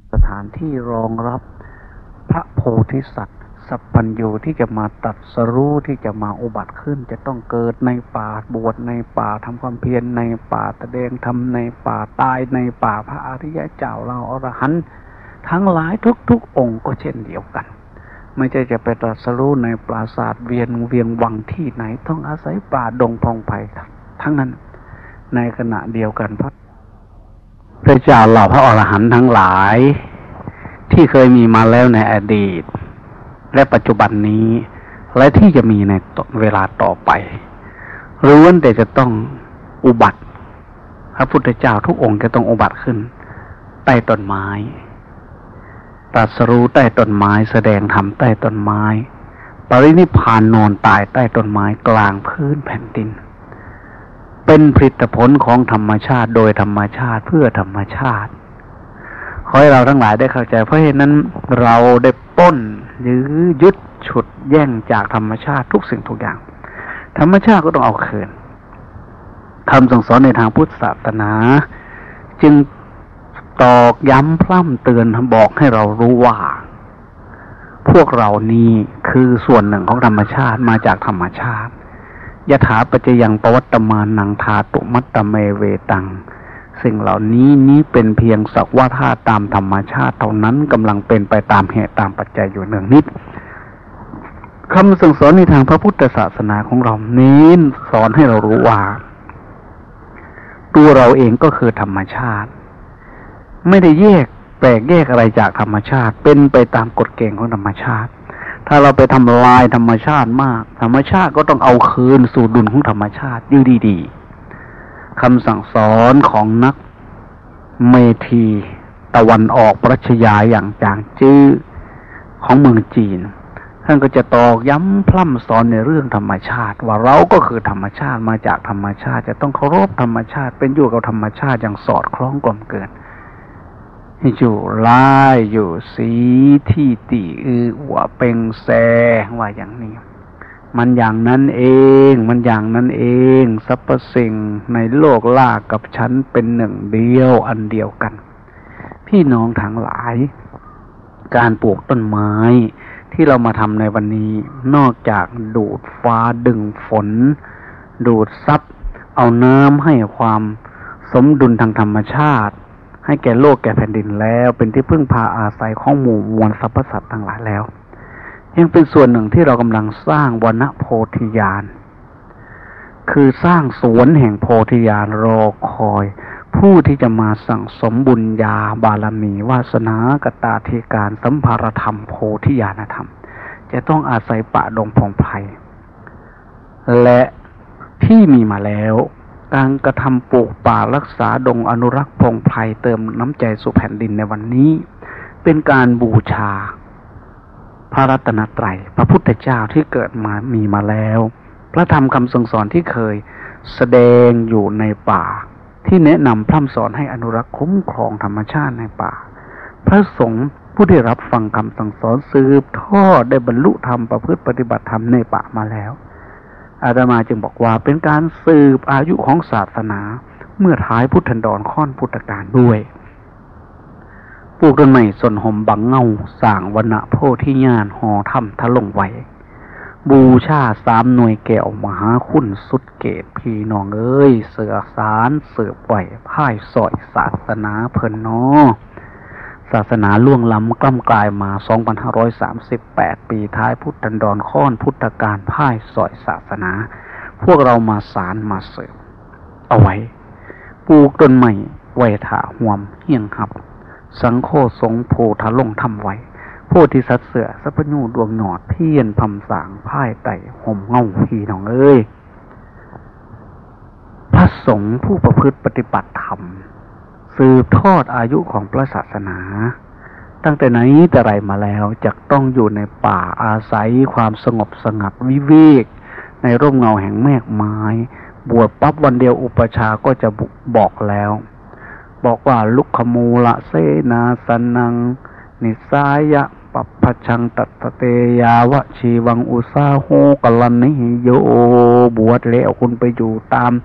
สถานที่รองรับพระโพธิสัตว์สัพพัญญูที่จะมาตรัสรู้ที่จะมาอุบัติขึ้นจะต้องเกิดในป่าบวชในป่าทำความเพียรในป่าแสดงธรรมในป่าตายในป่าพระอริยเจ้าเราอรหันต์ทั้งหลายทุกๆองค์ก็เช่นเดียวกันไม่ใช่จะไปตรัสรู้ในปราสาทเวียนเวียงวังที่ไหนต้องอาศัยป่าดงพงไผ่ทั้งนั้นในขณะเดียวกันพระพระเจ้าเหล่าพระอรหันต์ทั้งหลายที่เคยมีมาแล้วในอดีตและปัจจุบันนี้และที่จะมีในเวลาต่อไปล้วนแต่จะต้องอุบัติพระพุทธเจ้าทุกองค์จะต้องอุบัติขึ้นใต้ต้นไม้ตรัสรู้ใต้ต้นไม้แสดงธรรมใต้ต้นไม้ปรินิพพานนอนตายใต้ต้นไม้กลางพื้นแผ่นดินเป็นผลิตผลของธรรมชาติโดยธรรมชาติเพื่อธรรมชาติขอให้เราทั้งหลายได้เข้าใจเพราะเหตุนั้นเราได้ปล้นหรือยึดฉุดแย่งจากธรรมชาติทุกสิ่งทุกอย่างธรรมชาติก็ต้องเอาคืนคำสั่งสอนในทางพุทธศาสนาจึงตอกย้ำพร่ำเตือนบอกให้เรารู้ว่าพวกเรานี้คือส่วนหนึ่งของธรรมชาติมาจากธรรมชาติยถาปัจจยังปวัตตมานังธาตุมัตตเมเวตังสิ่งเหล่านี้นี้เป็นเพียงสักว่าธาตุตามธรรมชาติเท่านั้นกำลังเป็นไปตามเหตุตามปัจจัยอยู่เนืองนิดคำสั่งสอนในทางพระพุทธศาสนาของเราเน้นสอนให้เรารู้ว่าตัวเราเองก็คือธรรมชาติไม่ได้แยกแปลกแยกอะไรจากธรรมชาติเป็นไปตามกฎเกณฑ์ของธรรมชาติถ้าเราไปทำลายธรรมชาติมากธรรมชาติก็ต้องเอาคืนสู่ดุลของธรรมชาติอยู่ดีๆคำสั่งสอนของนักเมธีตะวันออกปรัชญาอย่างจางจื้อของเมืองจีนท่านก็จะตอกย้ำพร่ำสอนในเรื่องธรรมชาติว่าเราก็คือธรรมชาติมาจากธรรมชาติจะต้องเคารพธรรมชาติเป็นอยู่กับธรรมชาติอย่างสอดคล้องกลมเกินอยู่ไล่อยู่สีที่ตีอือว่าเป็งแซว่าอย่างนี้มันอย่างนั้นเองมันอย่างนั้นเองสรรพสิ่งในโลกล่ากับฉันเป็นหนึ่งเดียวอันเดียวกันพี่น้องทั้งหลายการปลูกต้นไม้ที่เรามาทำในวันนี้นอกจากดูดฟ้าดึงฝนดูดซับเอาน้ำให้ความสมดุลทางธรรมชาติให้แก่โลกแก่แผ่นดินแล้วเป็นที่พึ่งพาอาศัยของหมู่มวลสรรพสัตว์ทั้งหลายแล้วยังเป็นส่วนหนึ่งที่เรากำลังสร้างวณโพธิญาณคือสร้างสวนแห่งโพธิญาณรอคอยผู้ที่จะมาสั่งสมบุญญาบารมีวาสนากตาธิการสัมภารธรรมโพธิญาณธรรมจะต้องอาศัยป่าดงพงไพรและที่มีมาแล้วการกระทำปลูกป่ารักษาดงอนุรักษ์พงไพรเติมน้ำใจสู่แผ่นดินในวันนี้เป็นการบูชาพระรัตนตรัยพระพุทธเจ้าที่เกิดมามีมาแล้วพระธรรมคำสั่งสอนที่เคยแสดงอยู่ในป่าที่แนะนำพร่ำสอนให้อนุรักษ์คุ้มครองธรรมชาติในป่าพระสงฆ์ผู้ได้รับฟังคำสั่งสอนสืบทอดได้บรรลุธรรมประพฤติปฏิบัติธรรมในป่ามาแล้วอาตมาจึงบอกว่าเป็นการสืบอายุของศาสนาเมื่อท้ายพุทธันดรค่อนพุทธกาลด้วยปลูกต้นไม้สนหอมบังเงาสร้างวณโพธิญาณห่อถ้ำทะลงไว้บูชาสามหน่วยแก้วมหาคุณสุดเกตพี่น้องเอ้ยเสือสารเสือไหวพ่ายสอยศาสนาเพิ่นนอศาสนาล่วงล้ำกล้ำกลายมา สองพันห้าร้อยสามสิบแปด ปีท้ายพุทธันดรค่อนพุทธกาลพ่ายสอยศาสนาพวกเรามาสารมาเสือเอาไว้ปลูกต้นไม้ไว้ถาห่วมเฮียงหับสังโฆสงโพธลงทำไว้โพธิสัตว์เสือสัพพญูดวงหนอดเพียนพำสางพ่ายไต่ห่มเงาพี่น้องเอ้ยพระสงฆ์ผู้ประพฤติปฏิบัติธรรมสืบทอดอายุของพระศาสนาตั้งแต่ไหนแต่ไรมาแล้วจะต้องอยู่ในป่าอาศัยความสงบสงัดวิเวกในร่มเงาแห่งแมกไม้บวชปั๊บวันเดียวอุปชาก็จะบอกแล้วบอกว่าลุกขมูละเสนาสนังนิสายะปัปพชังตัตเตยาวะชีวังอุสาโหกัลนิโยบวชแล้วคุณไปอยู่ตาม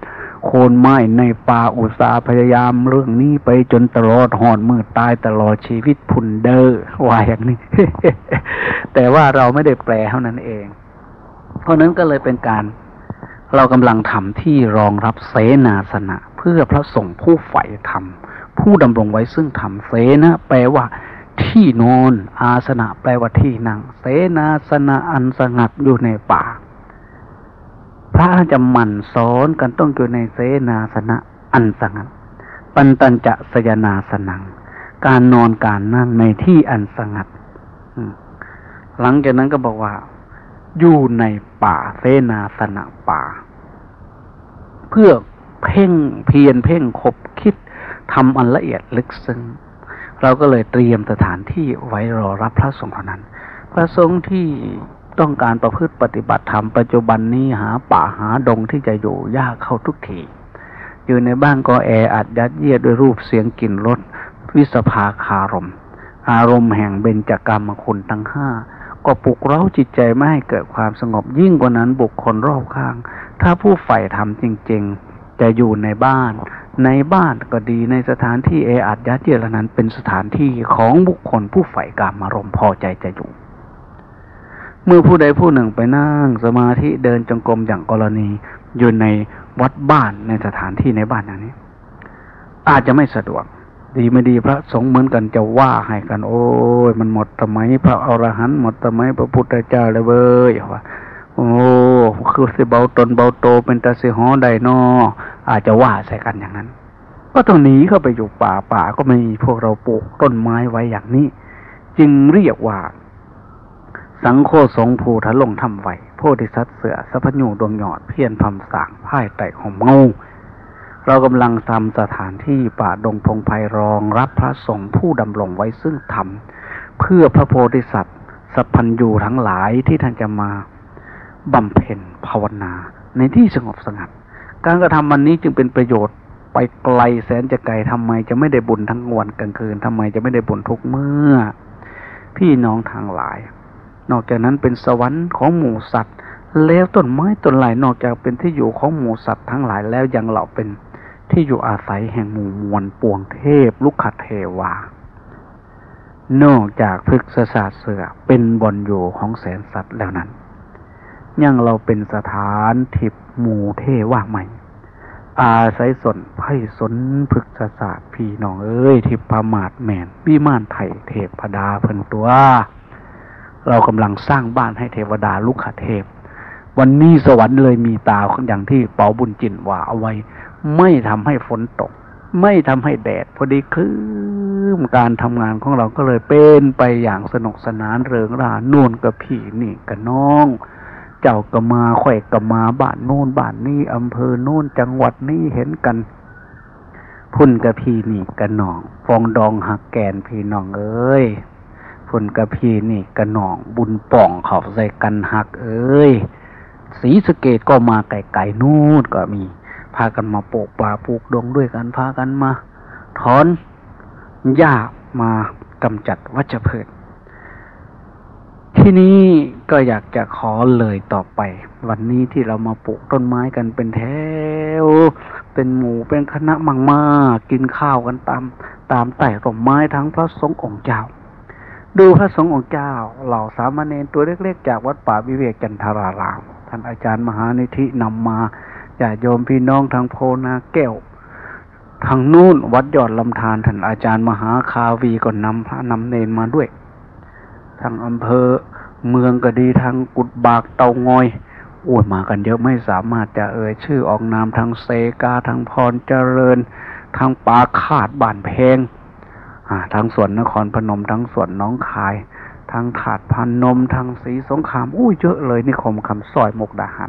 โคนไม้ในป่าอุตสาห์พยายามเรื่องนี้ไปจนตลอดหอดมือตายตลอดชีวิตพุนเดอร์ว่าอย่างนี้ แต่ว่าเราไม่ได้แปลเท่านั้นเองเพราะนั้นก็เลยเป็นการเรากำลังทำที่รองรับเสนาสนะเพื่อพระสงฆ์ผู้ใฝ่ธรรมผู้ดำรงไว้ซึ่งธรรมเสนะแปลว่าที่นอนอาสนะแปลว่าที่นั่งเสนาสนะอันสงัดอยู่ในป่าพระจะหมั่นสอนกันต้องอยู่ในเสนาสนะอันสงัดปันตัญจะสยนาสนังการนอนการนั่งในที่อันสงัดหลังจากนั้นก็บอกว่าอยู่ในป่าเสนาสนะป่าเพื่อเพ่งเพียรเพ่งคบคิดทำอันละเอียดลึกซึ้งเราก็เลยเตรียมสถานที่ไว้รอรับพระสงฆ์เท่านั้นพระสงฆ์ที่ต้องการประพฤติปฏิบัติธรรมปัจจุบันนี้หาป่าหาดงที่จะอยู่ยากเข้าทุกทีอยู่ในบ้านก็แออัดยัดเยียดด้วยรูปเสียงกลิ่นรสวิสภาคารมอารมณ์แห่งเบญจกามคุณทั้งห้าก็ปลุกเร้าจิตใจไม่ให้เกิดความสงบยิ่งกว่านั้นบุคคลรอบข้างถ้าผู้ใฝ่ธรรมจริงๆจะอยู่ในบ้านในบ้านก็ดีในสถานที่แออัดยัดเยียดเหล่านั้นเป็นสถานที่ของบุคคลผู้ใฝ่กามารมณ์พอใจจะอยู่เมื่อผู้ใดผู้หนึ่งไปนั่งสมาธิเดินจงกรมอย่างกรณีอยู่ในวัดบ้านในสถานที่ในบ้านอย่างนี้อาจจะไม่สะดวกดีไม่ดีพระสงฆ์เหมือนกันจะว่าให้กันโอ้ยมันหมดสมัยพระอรหันต์หมดสมัยพระพุทธเจ้าเลยเว้ยว่าโอ้คือสิเบาตนเบาโตเป็นตาสิหอใดนออาจจะว่าใส่กันอย่างนั้นก็ต้องหนีเข้าไปอยู่ป่าป่าก็ไม่มีพวกเราปลูกต้นไม้ไว้อย่างนี้จึงเรียกว่าสังโฆสงภูทะลงทำไว้โพธิสัตว์เสือสัพพญูดวงหยอดเพียรพำสางพ่ายไต่ของเมาเรากำลังทำสถานที่ป่าดงพงไพรองรับพระสงฆ์ผู้ดำรงไว้ซึ่งธรรมเพื่อพระโพธิสัตว์สัพพัญญูทั้งหลายที่ท่านจะมาบำเพ็ญภาวนาในที่สงบสงัดการกระทำวันนี้จึงเป็นประโยชน์ไปไกลแสนจะไกลทำไมจะไม่ได้บุญทั้งวันกลางคืนทำไมจะไม่ได้บุญทุกเมื่อพี่น้องทั้งหลายนอกจากนั้นเป็นสวรรค์ของหมู่สัตว์แล้วต้นไม้ต้นไหลนอกจากเป็นที่อยู่ของหมู่สัตว์ทั้งหลายแล้วยังเหล่าเป็นที่อยู่อาศัยแห่งหมู่มวลปวงเทพลุกขเทวานอกจากพฤกษศาสตร์เสือเป็นบ่อนอยู่ของแสนสัตว์แล้วนั้นยังเราเป็นสถานทิพย์หมู่เทวาใหม่อาศัยสนไพศนพฤกษศาสตร์พี่น้องเอ้ยทิพย์พมาศแม่นวิมานไถ่เทพดาเพิ่นตัวเรากำลังสร้างบ้านให้เทวดาลุกขเทพวันนี้สวรรค์เลยมีตาอย่างที่เปาบุญจินว่าเอาไว้ไม่ทำให้ฝนตกไม่ทำให้แดดพอดีคืมการทำงานของเราก็เลยเป็นไปอย่างสนุกสนานเริงร่านู่นกับพี่นี่กับน้องเจ้าก็มาข่อยก็มาบ้านโน่นบ้านนี้อำเภอโน่นจังหวัดนี้เห็นกันพุ่นกับพี่นี่กับน้องฟองดองหักแกนพี่น้องเอ้ยพุ่นกับพี่นี่กับน้องบุญป่องเขาใส่กันหักเอ้ยศรีสะเกษก็มาไกลๆนู่นก็มีพากันมาปลูกป่าปลูกดงด้วยกันพากันมาถอนหญ้ามากำจัดวัชพืชที่นี้ก็อยากจะขอเลยต่อไปวันนี้ที่เรามาปลูกต้นไม้กันเป็นแถวเป็นหมู่เป็นคณะมากๆกินข้าวกันตามตามใต้ร่มไม้ทั้งพระสงฆ์องค์เจ้าดูพระสงฆ์องค์เจ้าเหล่าสามเณรตัวเล็กๆจากวัดป่าวิเวกจันทารารามท่านอาจารย์มหานิธินำมาญาติโยมพี่น้องทางโพนาแก้วทางนู้นวัดยอดลำธารท่านอาจารย์มหาคาวีก็นำพระนำเนรมาด้วยทางอำเภอเมืองก็ดีทางกุดบากเตางอยโอ้ยมากันเยอะไม่สามารถจะเอ่ยชื่อออกนามทางเซกาทางพรเจริญทางปาคาดบ้านแพงอ่าทางสวนนครพนมทางสวนน้องคายทางถาดพันนมทางศรีสงครามอู้เยอะเลยนิคมคำสร้อยมุกดาหาร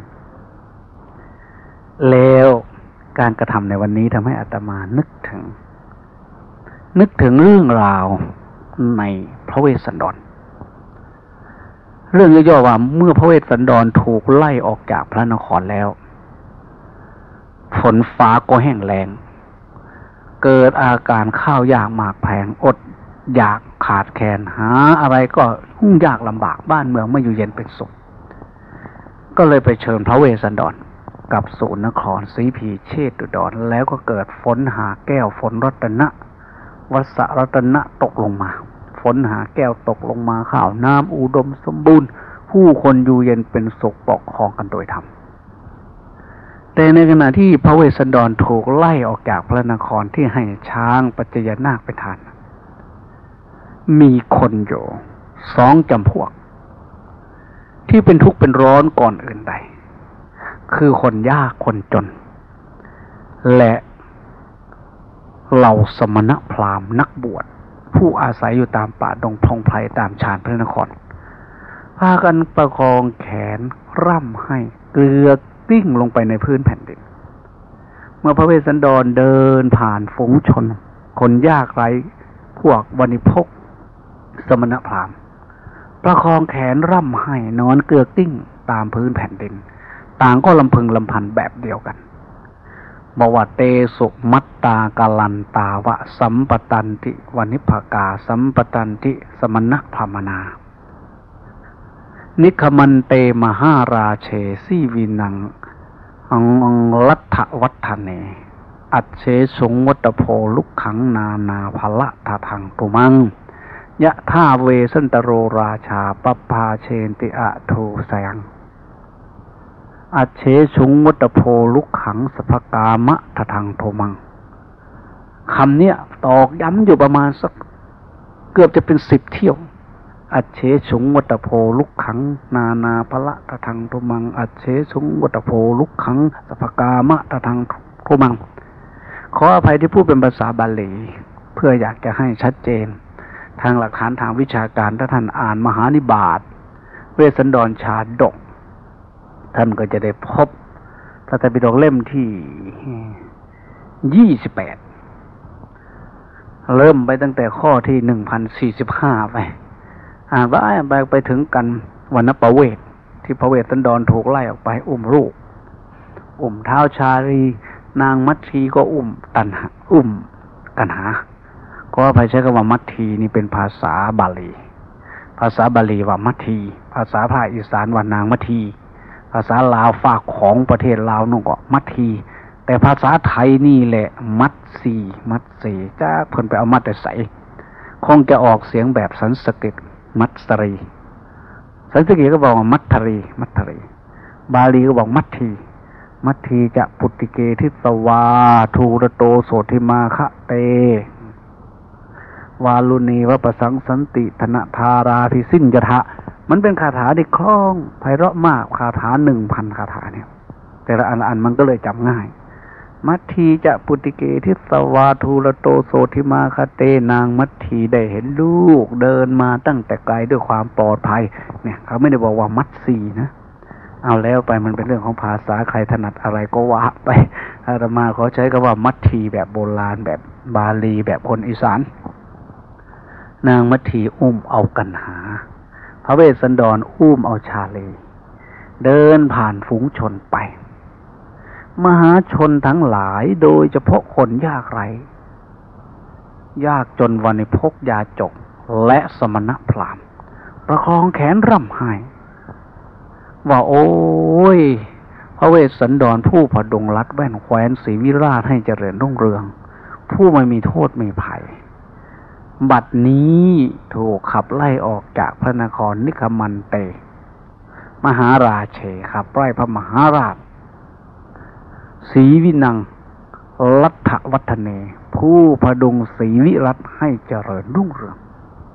แล้วการกระทำในวันนี้ทำให้อาตมานึกถึงนึกถึงเรื่องราวในพระเวสสันดรเรื่องย่อๆว่าเมื่อพระเวสสันดรถูกไล่ออกจากพระนครแล้วฝนฟ้าก็แห้งแล้งเกิดอาการข้าวยากหมากแพงอดอยากขาดแคลนหาอะไรก็ยุ่งยากลำบากบ้านเมืองไม่อยู่เย็นเป็นสุขก็เลยไปเชิญพระเวสสันดรกลับสู่นครศรีพีเชตุดรแล้วก็เกิดฝนหาแก้วฝนรัตนะวัสรัตนะตกลงมาฝนหาแก้วตกลงมาข้าวน้ำอุดมสมบูรณ์ผู้คนอยู่เย็นเป็นสุขปกครองกันโดยธรรมแต่ในขณะที่พระเวสสันดรถูกไล่ออกจากพระนครที่ให้ช้างปัจจยนาคไปทานมีคนอยู่สองจำพวกที่เป็นทุกข์เป็นร้อนก่อนอื่นใดคือคนยากคนจนและเหล่าสมณพราหมณ์นักบวชผู้อาศัยอยู่ตามป่าดงพงไพรตามชานพระนครพากันประคองแขนร่ำให้เกลือติ้งลงไปในพื้นแผ่นดินเมื่อพระเวสสันดรเดินผ่านฝูงชนคนยากไร้พวกวณิพกสมณพราหมณ์ประคองแขนร่ำให้นอนเกลือติ้งตามพื้นแผ่นดินต่างก็ลำพึงลำพันแบบเดียวกันบอกว่าเตสุมัตตากาลันตาวะสัมปตันติวนิภกาสัมปตันติสมณพรามนานิคมันเตมหาราเชสีวินังอังลัทธวัฏเนอัจเชสุงวัตโพลุกขังนานาภละทาทังตุมังยะท่าเวสันตโรราชาปปาเชนติอะโทแสงอัจเชสุงวัตโพลุกขังสภกามะทาทังโทมังคำเนี้ยตอกย้ำอยู่ประมาณสักเกือบจะเป็นสิบเที่ยวอัจเชสุงวัตโพลุกขังนานาภละทาทังโทมังอัจเชสุงวัตโพลุกขังสภกามะทาทังโทมังขออภัยที่พูดเป็นภาษาบาลีเพื่ออยากจะให้ชัดเจนทางหลักฐานทางวิชาการถ้าท่านอ่านมหานิบาตเวสสันดรชาดกท่านก็จะได้พบพระไตรปิฎกเล่มที่ยี่สิบแปดเริ่มไปตั้งแต่ข้อที่หนึ่งพันสี่สิบห้าไปอ่านว่าไปไปถึงกันวรรณประเวทที่พระเวสสันดรถูกไล่ออกไปอุ้มลูกอุ้มเท้าชาลีนางมัททีก็อุ้มตันหาอุ้มกันหาก็อภัยใช้คำว่ามัททีนี่เป็นภาษาบาลีภาษาบาลีว่ามัททีภาษาภาคอีสานว่านางมัททีภาษาลาวฝากของประเทศลาวนู่นก็มัททีแต่ภาษาไทยนี่แหละมัทสีมัทสีจ้าเพิ่นไปเอามัทแต่ใสคงจะออกเสียงแบบสันสกฤตมัทสรีสันสกฤตก็บอกว่ามัทธรีมัทธรีบาลีก็บอกมัททีมัททีจะปุตติเกทิสวาทูระโตโสธิมาคะเตวาลุณีวะประสังสันติธนธาราภิสินยทะมันเป็นคาถาที่คล่องไพเราะมากคาถาหนึ่งพันคาถาเนี่ยแต่ละอันอันมันก็เลยจำง่ายมัททีจะปุติเกทิสวาทูระโตโสธิมาคเตนางมัททีได้เห็นลูกเดินมาตั้งแต่ไกลด้วยความปลอดภัยเนี่ยเขาไม่ได้บอกว่ามัทสีนะเอาแล้วไปมันเป็นเรื่องของภาษาใครถนัดอะไรก็ว่าไปอาตมาขอใช้คำว่ามัททีแบบโบราณแบบบาลีแบบคนอีสานนางมัททีอุ้มเอากันหาพระเวสสันดรอุ้มเอาชาลีเดินผ่านฝูงชนไปมหาชนทั้งหลายโดยเฉพาะคนยากไร้ยากจนวณิพกยาจกและสมณพราหมณ์ประคองแขนร่ำไห้ว่าโอ้ยพระเวสสันดรผู้ผดงรัดแว่นแคว้นศรีวิราชให้เจริญรุ่งเรืองผู้ไม่มีโทษไม่ภัยบัดนี้ถูกขับไล่ออกจากพระนครนิคมันเตมหาราเชขับไล่พระมหาราชศรีวินังลัทธวัฒเนผู้ผดุงศรีวิรัตให้เจริญรุ่งเรือง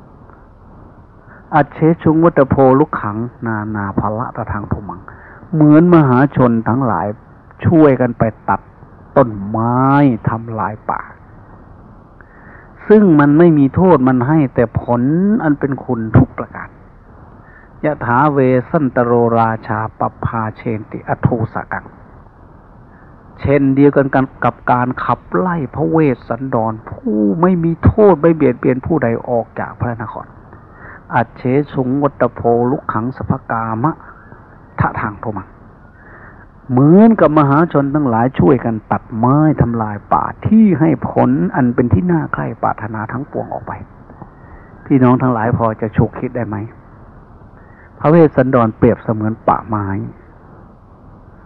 อัจเชชุงวัตโพลุกขังนานาภละตะทางทุมังเหมือนมหาชนทั้งหลายช่วยกันไปตัดต้นไม้ทำลายป่าซึ่งมันไม่มีโทษมันให้แต่ผลอันเป็นคุณทุกประการยะถาเวสันตโรราชาปปาเชนติอโทสกังเช่นเดียวกันกับการขับไล่พระเวสสันดรผู้ไม่มีโทษไม่เบียดเบียนผู้ใดออกจากพระนครอัจเฉสุงวัตโพลุกขังสภกามะทะทางโทมังเหมือนกับมหาชนทั้งหลายช่วยกันตัดไม้ทำลายป่าที่ให้ผลอันเป็นที่น่าใคร่ปรารถนาทั้งปวงออกไปพี่น้องทั้งหลายพอจะฉุกคิดได้ไหมพระเวสสันดรเปรียบเสมือนป่าไม้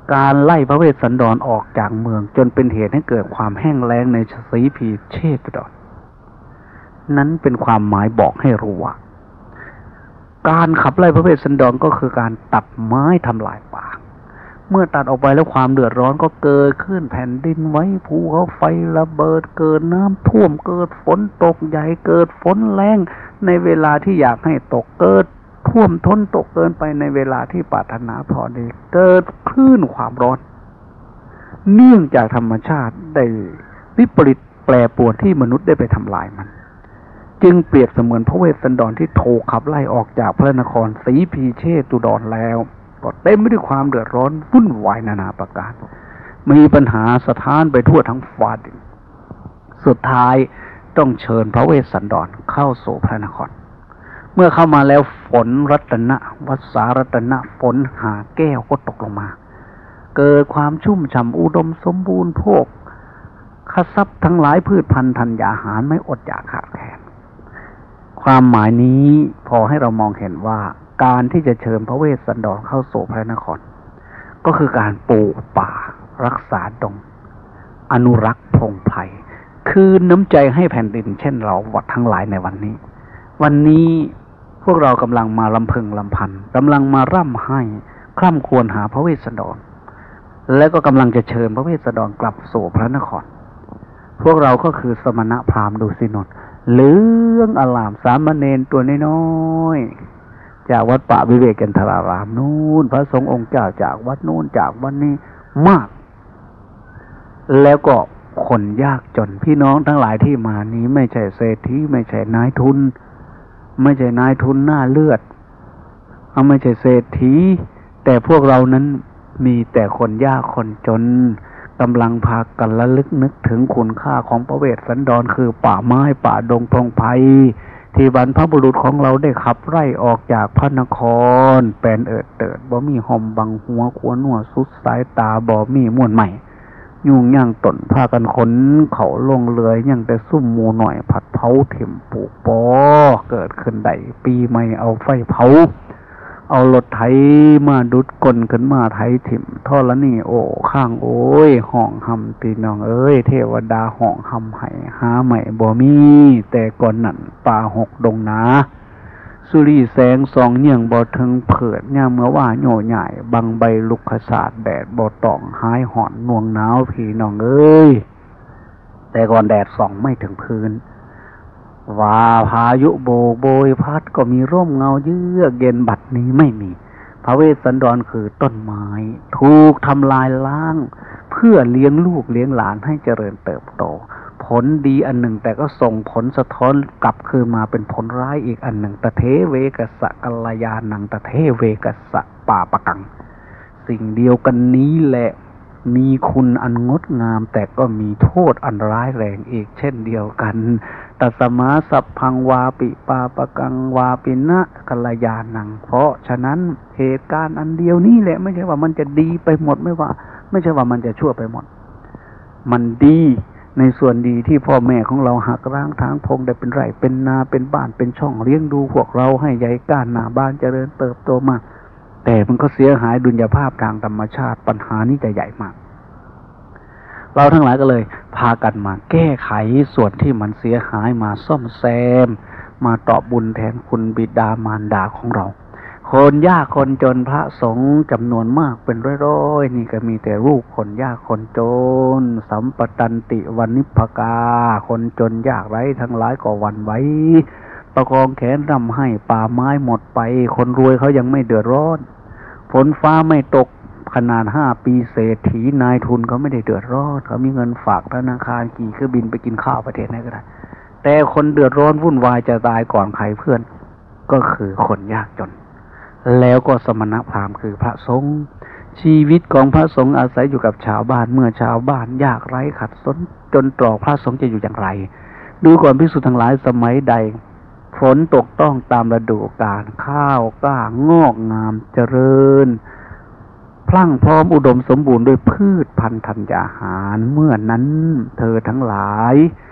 การไล่พระเวสสันดรออกจากเมืองจนเป็นเหตุให้เกิดความแห้งแล้งในสีพีเชตดรนั้นเป็นความหมายบอกให้รู้ว่าการขับไล่พระเวสสันดรก็คือการตัดไม้ทำลายป่าเมื่อตัดออกไปแล้วความเดือดร้อนก็เกิดขึ้นแผ่นดินไหวภูเขาไฟระเบิดเกิดน้ำท่วมเกิดฝนตกใหญ่เกิดฝนแรงในเวลาที่อยากให้ตกเกิดท่วมท้นตกเกินไปในเวลาที่ปรารถนาพอดีเกิดคลื่นความร้อนเนื่องจากธรรมชาติได้วิปริตแปรปรวนที่มนุษย์ได้ไปทำลายมันจึงเปรียบเสมือนพระเวสสันดรที่ถูกขับไล่ออกจากพระนครศรีพีเชตุดรแล้วก็เต็มไปด้วยความเดือดร้อนวุ่นวายนานาประการมีปัญหาสะท้านไปทั่วทั้งฟ้าดินสุดท้ายต้องเชิญพระเวสสันดรเข้าสู่พระนครเมื่อเข้ามาแล้วฝนรัตนะวัสสารัตนะฝนหาแก้วก็ตกลงมาเกิดความชุ่มฉ่ำอุดมสมบูรณ์พวกขทรัพย์ทั้งหลายพืชพันธุ์ธัญญาหารไม่อดอยากขาดแคลนความหมายนี้พอให้เรามองเห็นว่าการที่จะเชิญพระเวสสันดรเข้าสู่พระนครก็คือการปลูกป่ารักษาดงอนุรักษ์พงไพรคืนน้ำใจให้แผ่นดินเช่นเราวัดทั้งหลายในวันนี้วันนี้พวกเรากำลังมาลำพึงลำพันกำลังมาร่ำไห้คร่ำครวญหาพระเวสสันดรและก็กำลังจะเชิญพระเวสสันดรกลับสู่พระนครพวกเราก็คือสมณพราหมณ์ดุสิตนนท์เหลืองอลามสามเณรตัวน้อยๆจากวัดป่าวิเวกันธารารามนู่นพระสงฆ์องค์เจ้าจากวัดนู่นจากวัดนี้มากแล้วก็คนยากจนพี่น้องทั้งหลายที่มานี้ไม่ใช่เศรษฐีไม่ใช่นายทุนไม่ใช่นายทุนหน้าเลือดเอาไม่ใช่เศรษฐีแต่พวกเรานั้นมีแต่คนยากคนจนกำลังพากันระลึกนึกถึงคุณค่าของพระเวสสันดรคือป่าไม้ป่าดงพงไพรที่บรรพบุรุษของเราได้ขับไล่ออกจากพระนครแปลนเอิดเติดบ่มีห่มบังหัวขวนหัวสุดสายตาบ่มีม่วนใหม่ยุ่งย่างตนพากันขนเขาลงเรือยยังแต่ซุ่มหมูหน่อยผัดเผาถิ่มปลูกปอเกิดขึ้นใดปีใหม่เอาไฟเผาเอารถไถมาดุดกลขึ้นมาไถถิ่มท่อละนี่โอ้ข้างโอ้ยห้องหำตีน้องเอ้ยเทวดาห้องหำไห้หาใหม่บ่มีแต่ก่อนนั่นป่าหกดงนาสุรีแสงสองเยี่ยงบ่ถึงเผิดย่ามเมื่อว่าโง่ใหญ่บังใบลุกขศาสตร์แดดบ่ต้องหายหอนน่วงหนาวพี่น้องเอ้ยแต่ก่อนแดดส่องไม่ถึงพื้นว่าพายุโบกโบยพัดก็มีร่มเงาเยือกเย็นบัดนี้ไม่มีพระเวสสันดรคือต้นไม้ถูกทำลายล้างเพื่อเลี้ยงลูกเลี้ยงหลานให้เจริญเติบโตผลดีอันหนึ่งแต่ก็ส่งผลสะท้อนกลับคืนมาเป็นผลร้ายอีกอันหนึ่งตะเทเวกัสสะกัลยาณังตะเทเวกัสสะป่าปะกังสิ่งเดียวกันนี้แหละมีคุณอันงดงามแต่ก็มีโทษอันร้ายแรงอีกเช่นเดียวกันตัสมาสัพพังวาปิปาปะกังวาปินะกัลยาณังเพราะฉะนั้นเหตุการณ์อันเดียวนี้แหละไม่ใช่ว่ามันจะดีไปหมดไม่ว่าไม่ใช่ว่ามันจะชั่วไปหมดมันดีในส่วนดีที่พ่อแม่ของเราหักร้างทางพงได้เป็นไร่เป็นนาเป็นบ้านเป็นช่องเลี้ยงดูพวกเราให้ใหญ่ก้านหน้าบ้านเจริญเติบโตมาแต่มันก็เสียหายดุลยภาพทางธรรมชาติปัญหานี้จะใหญ่มากเราทั้งหลายก็เลยพากันมาแก้ไขส่วนที่มันเสียหายมาซ่อมแซมมาตอบบุญแทนคุณบิดามารดาของเราคนยากคนจนพระสงฆ์จำนวนมากเป็นร้อยๆนี่ก็มีแต่รูปคนยากคนจนสัมปตันติวันนิพพกาคนจนยากไร้ทั้งหลายก็หวั่นไหวประคองแขนร่ำให้ป่าไม้หมดไปคนรวยเขายังไม่เดือดร้อนฝนฟ้าไม่ตกขนาดห้าปีเศรษฐีนายทุนเขาไม่ได้เดือดร้อนเขามีเงินฝากธนาคารขี่เครื่องบินไปกินข้าวประเทศไหนก็ได้แต่คนเดือดร้อนวุ่นวายจะตายก่อนใครเพื่อนก็คือคนยากจนแล้วก็สมณพราหมณ์คือพระสงฆ์ชีวิตของพระสงฆ์อาศัยอยู่กับชาวบ้านเมื่อชาวบ้านยากไร้ขัดสนจนตรอกพระสงฆ์จะอยู่อย่างไรดูก่อนภิกษุทั้งหลายสมัยใดฝนตกต้องตามฤดูกาลข้าวกล้างอกงามเจริญพลั่งพร้อมอุดมสมบูรณ์ด้วยพืชพันธุ์ธัญญาหารเมื่อนั้นเธอทั้งหลาย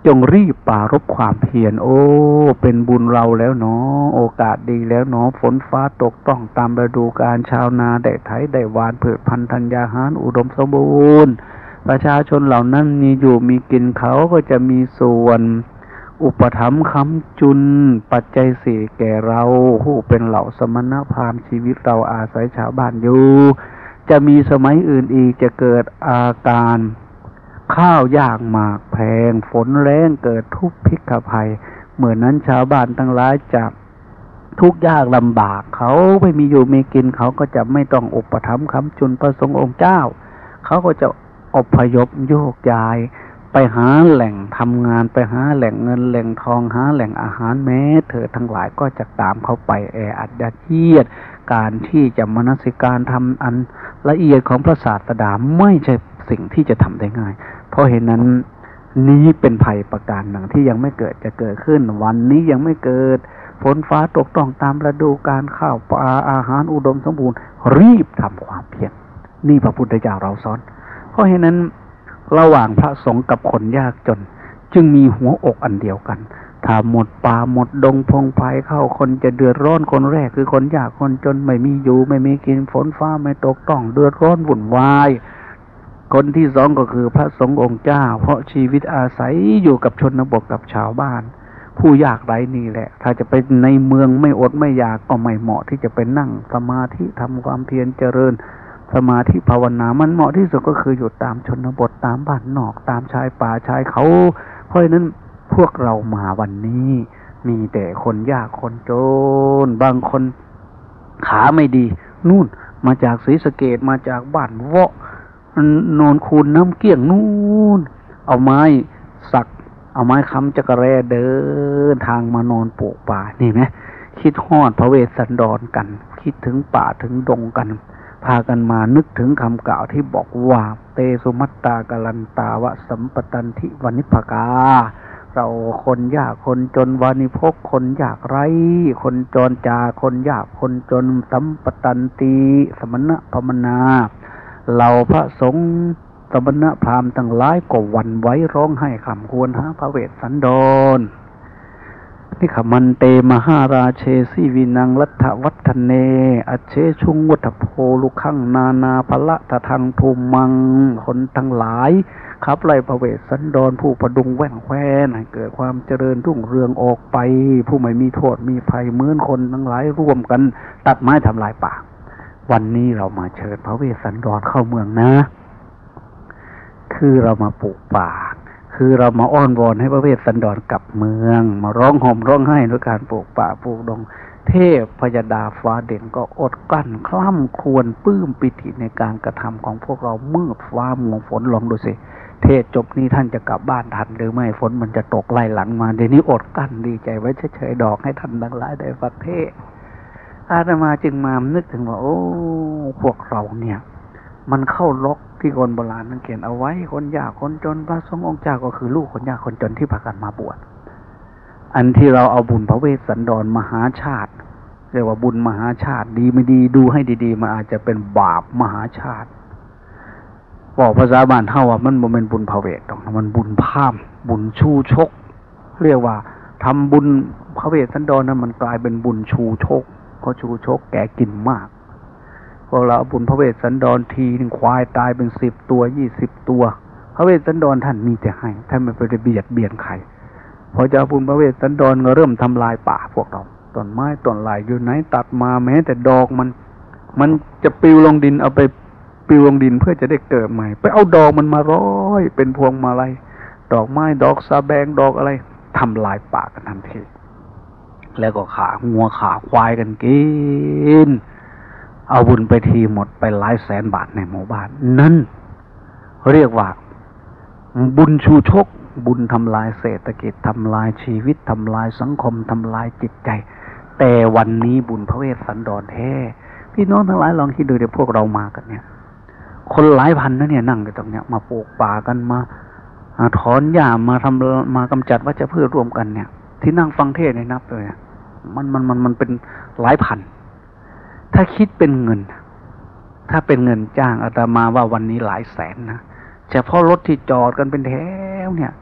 จงรีบปรารภความเพียรโอ้เป็นบุญเราแล้วเนาะโอกาสดีแล้วเนาะฝนฟ้าตกต้องตามฤดูกาลชาวนาได้ไถได้หวานพืชพันธุ์ธัญญาหารอุดมสมบูรณ์ประชาชนเหล่านั้นมีอยู่มีกินเขาก็จะมีส่วนอุปถัมภ์ค้ำจุนปัจจัยสี่แก่เราผู้เป็นเหล่าสมณพราหมณ์ชีวิตเราอาศัยชาวบ้านอยู่จะมีสมัยอื่นอีกจะเกิดอาการข้าวยากหมากแพงฝนแรงเกิดทุกข์พิกภัยเมื่อนั้นชาวบ้านทั้งหลายจะทุกข์ยากลำบากเขาไม่มีอยู่มีกินเขาก็จะไม่ต้องอุปถัมภ์ค้ำจุนพระสงฆ์องค์เจ้าเขาก็จะอพยพโยกย้ายไปหาแหล่งทำงานไปหาแหล่งเงินแหล่งทองหาแหล่งอาหารแม้เธอทั้งหลายก็จะตามเขาไปแออัดยัดเยียดการที่จะมนสิการทำอันละเอียดของพระศาสดาไม่ใช่สิ่งที่จะทำได้ง่ายเพราะเหตุนั้นนี้เป็นภัยประการหนึ่งที่ยังไม่เกิดจะเกิดขึ้นวันนี้ยังไม่เกิดฝนฟ้าตกต้องตามฤดูกาลข้าวปลาอาหารอุดมสมบูรณ์รีบทำความเพียรนี่พระพุทธเจ้าเราสอนเพราะเหตุนั้นระหว่างพระสงฆ์กับคนยากจนจึงมีหัวอกอันเดียวกันถ้าหมดป่าหมดดงพงไพรเข้าคนจะเดือดร้อนคนแรกคือคนยากคนจนไม่มีอยู่ไม่มีกินฝนฟ้าไม่ตกต้องเดือดร้อนวุ่นวายคนที่สองก็คือพระสงฆ์องค์เจ้าเพราะชีวิตอาศัยอยู่กับชนบทกับชาวบ้านผู้ยากไร้นี่แหละถ้าจะไปในเมืองไม่อดไม่อยากก็ไม่เหมาะที่จะไปนั่งสมาธิทำความเพียรเจริญสมาธิภาวนามันเหมาะที่สุดก็คืออยู่ตามชนบทตามบ้านนอกตามชายป่าชายเขาเพราะฉะนั้นพวกเรามาวันนี้มีแต่คนยากคนจนบางคนขาไม่ดีนู่นมาจากศรีสะเกษมาจากบ้านเวาะโนนคูนน้ำเกี้ยงนู่นเอาไม้สักเอาไม้ค้ำจักรแร่เดินทางมานอนปลูกป่านี่ไหมคิดฮอดพระเวสสันดรกันคิดถึงป่าถึงดงกันพากันมานึกถึงคำกล่าวที่บอกว่าเตสุมัตตากลันตาวะสัมปตันทิวนิพกาเราคนยากคนจนวานิพกคนยากไร้คนจรจาคนยากคนจนสัมปตันติสมณะพมนาเราพระสงฆ์สมณะพราหมณ์ทั้งหลายก็หวั่นไหวร้องไห้คำควรหาพระเวสสันดรนี่ขมันเตมหาราเชสีวินังลัทธวัฒเนอเชชุงวัฏโพลุขังนานาภละตะทังภูมังคนทั้งหลายขับไล่พระเวสสันดรผู้ประดุงแว่นแคว้นให้เกิดความเจริญรุ่งเรืองออกไปผู้ไม่มีโทษมีภัยเหมือนคนทั้งหลายร่วมกันตัดไม้ทำลายป่าวันนี้เรามาเชิญพระเวสสันดรเข้าเมืองนะคือเรามาปลูกป่าคือเรามาอ้อนวอนให้พระเวสสันดรกลับเมืองมาร้องห่มร้องไห้ด้วยการปลูกป่าปลูกดงเทพพยดาฟ้าเด่นก็อดกลั้นคล่ำครวญปลื้มปิติในการกระทำของพวกเราเมื่อฟ้ามัวฝนลองดูสิเทศจบนี้ท่านจะกลับบ้านทันหรือไม่ฝนมันจะตกไล่หลังมาเดี๋ยวนี้อดกลั้นดีใจไว้เฉยๆดอกให้ท่านทั้งหลายได้ฟังเทศอาตมาจึงมานึกถึงว่าโอ้พวกเราเนี่ยมันเข้าล็อกที่คนโบราณนั่นเขียนเอาไว้คนยากคนจนพระสงฆ์องค์เจ้าก็คือลูกคนยากคนจนที่พากันมาบวชอันที่เราเอาบุญพระเวสสันดรมหาชาติเรียกว่าบุญมหาชาติดีไม่ดีดูให้ดีๆมันอาจจะเป็นบาปมหาชาติบอกภาษาบ้านเฮาว่ามันบ่แม่นบุญพระเวสตรงนั้นมันบุญพร่ำบุญชูชกเรียกว่าทำบุญพระเวสสันดรนั้นมันกลายเป็นบุญชูชกเพราะชูชกแก่กินมากพอเราบุญพระเวสสันดรทีหนึ่งควายตายเป็นสิบตัวยี่สิบตัวพระเวสสันดรท่านมีแต่ให้ท่านไม่ไปเบียดเบียนใครพอจะบุญพระเวสสันดรก็เริ่มทำลายป่าพวกเราต้นไม้ต้นลายอยู่ไหนตัดมาแม้แต่ดอกมันมันจะปลิวลงดินเอาไปปลิวลงดินเพื่อจะได้เกิดใหม่ไปเอาดอกมันมาร้อยเป็นพวงมาลัยดอกไม้ดอกสะแบงดอกอะไรทำลายป่ากันทันทีแล้วก็ขางัวขาควายกันกินเอาบุญไปทีหมดไปหลายแสนบาทในหมู่บ้านนั่นเรียกว่าบุญชูชกบุญทำลายเศรษฐกิจทำลายชีวิตทำลายสังคมทำลายจิตใจแต่วันนี้บุญพระเวสสันดรแท้พี่น้องทั้งหลายลองคิดดูเดี๋ยวพวกเรามากันเนี่ยคนหลายพันนะเนี่ยนั่งอยู่ตรงเนี้ยมาปลูกป่ากันมาถอนหญ้ามาทำมากำจัดวัชพืชร่วมกันเนี่ยที่นั่งฟังเทศน์เนี่ยนับเลยมันมันมันมันเป็นหลายพันถ้าคิดเป็นเงินถ้าเป็นเงินจ้างอาตมาว่าวันนี้หลายแสนนะเฉพาะรถที่จอดกันเป็นแถวเนี่ย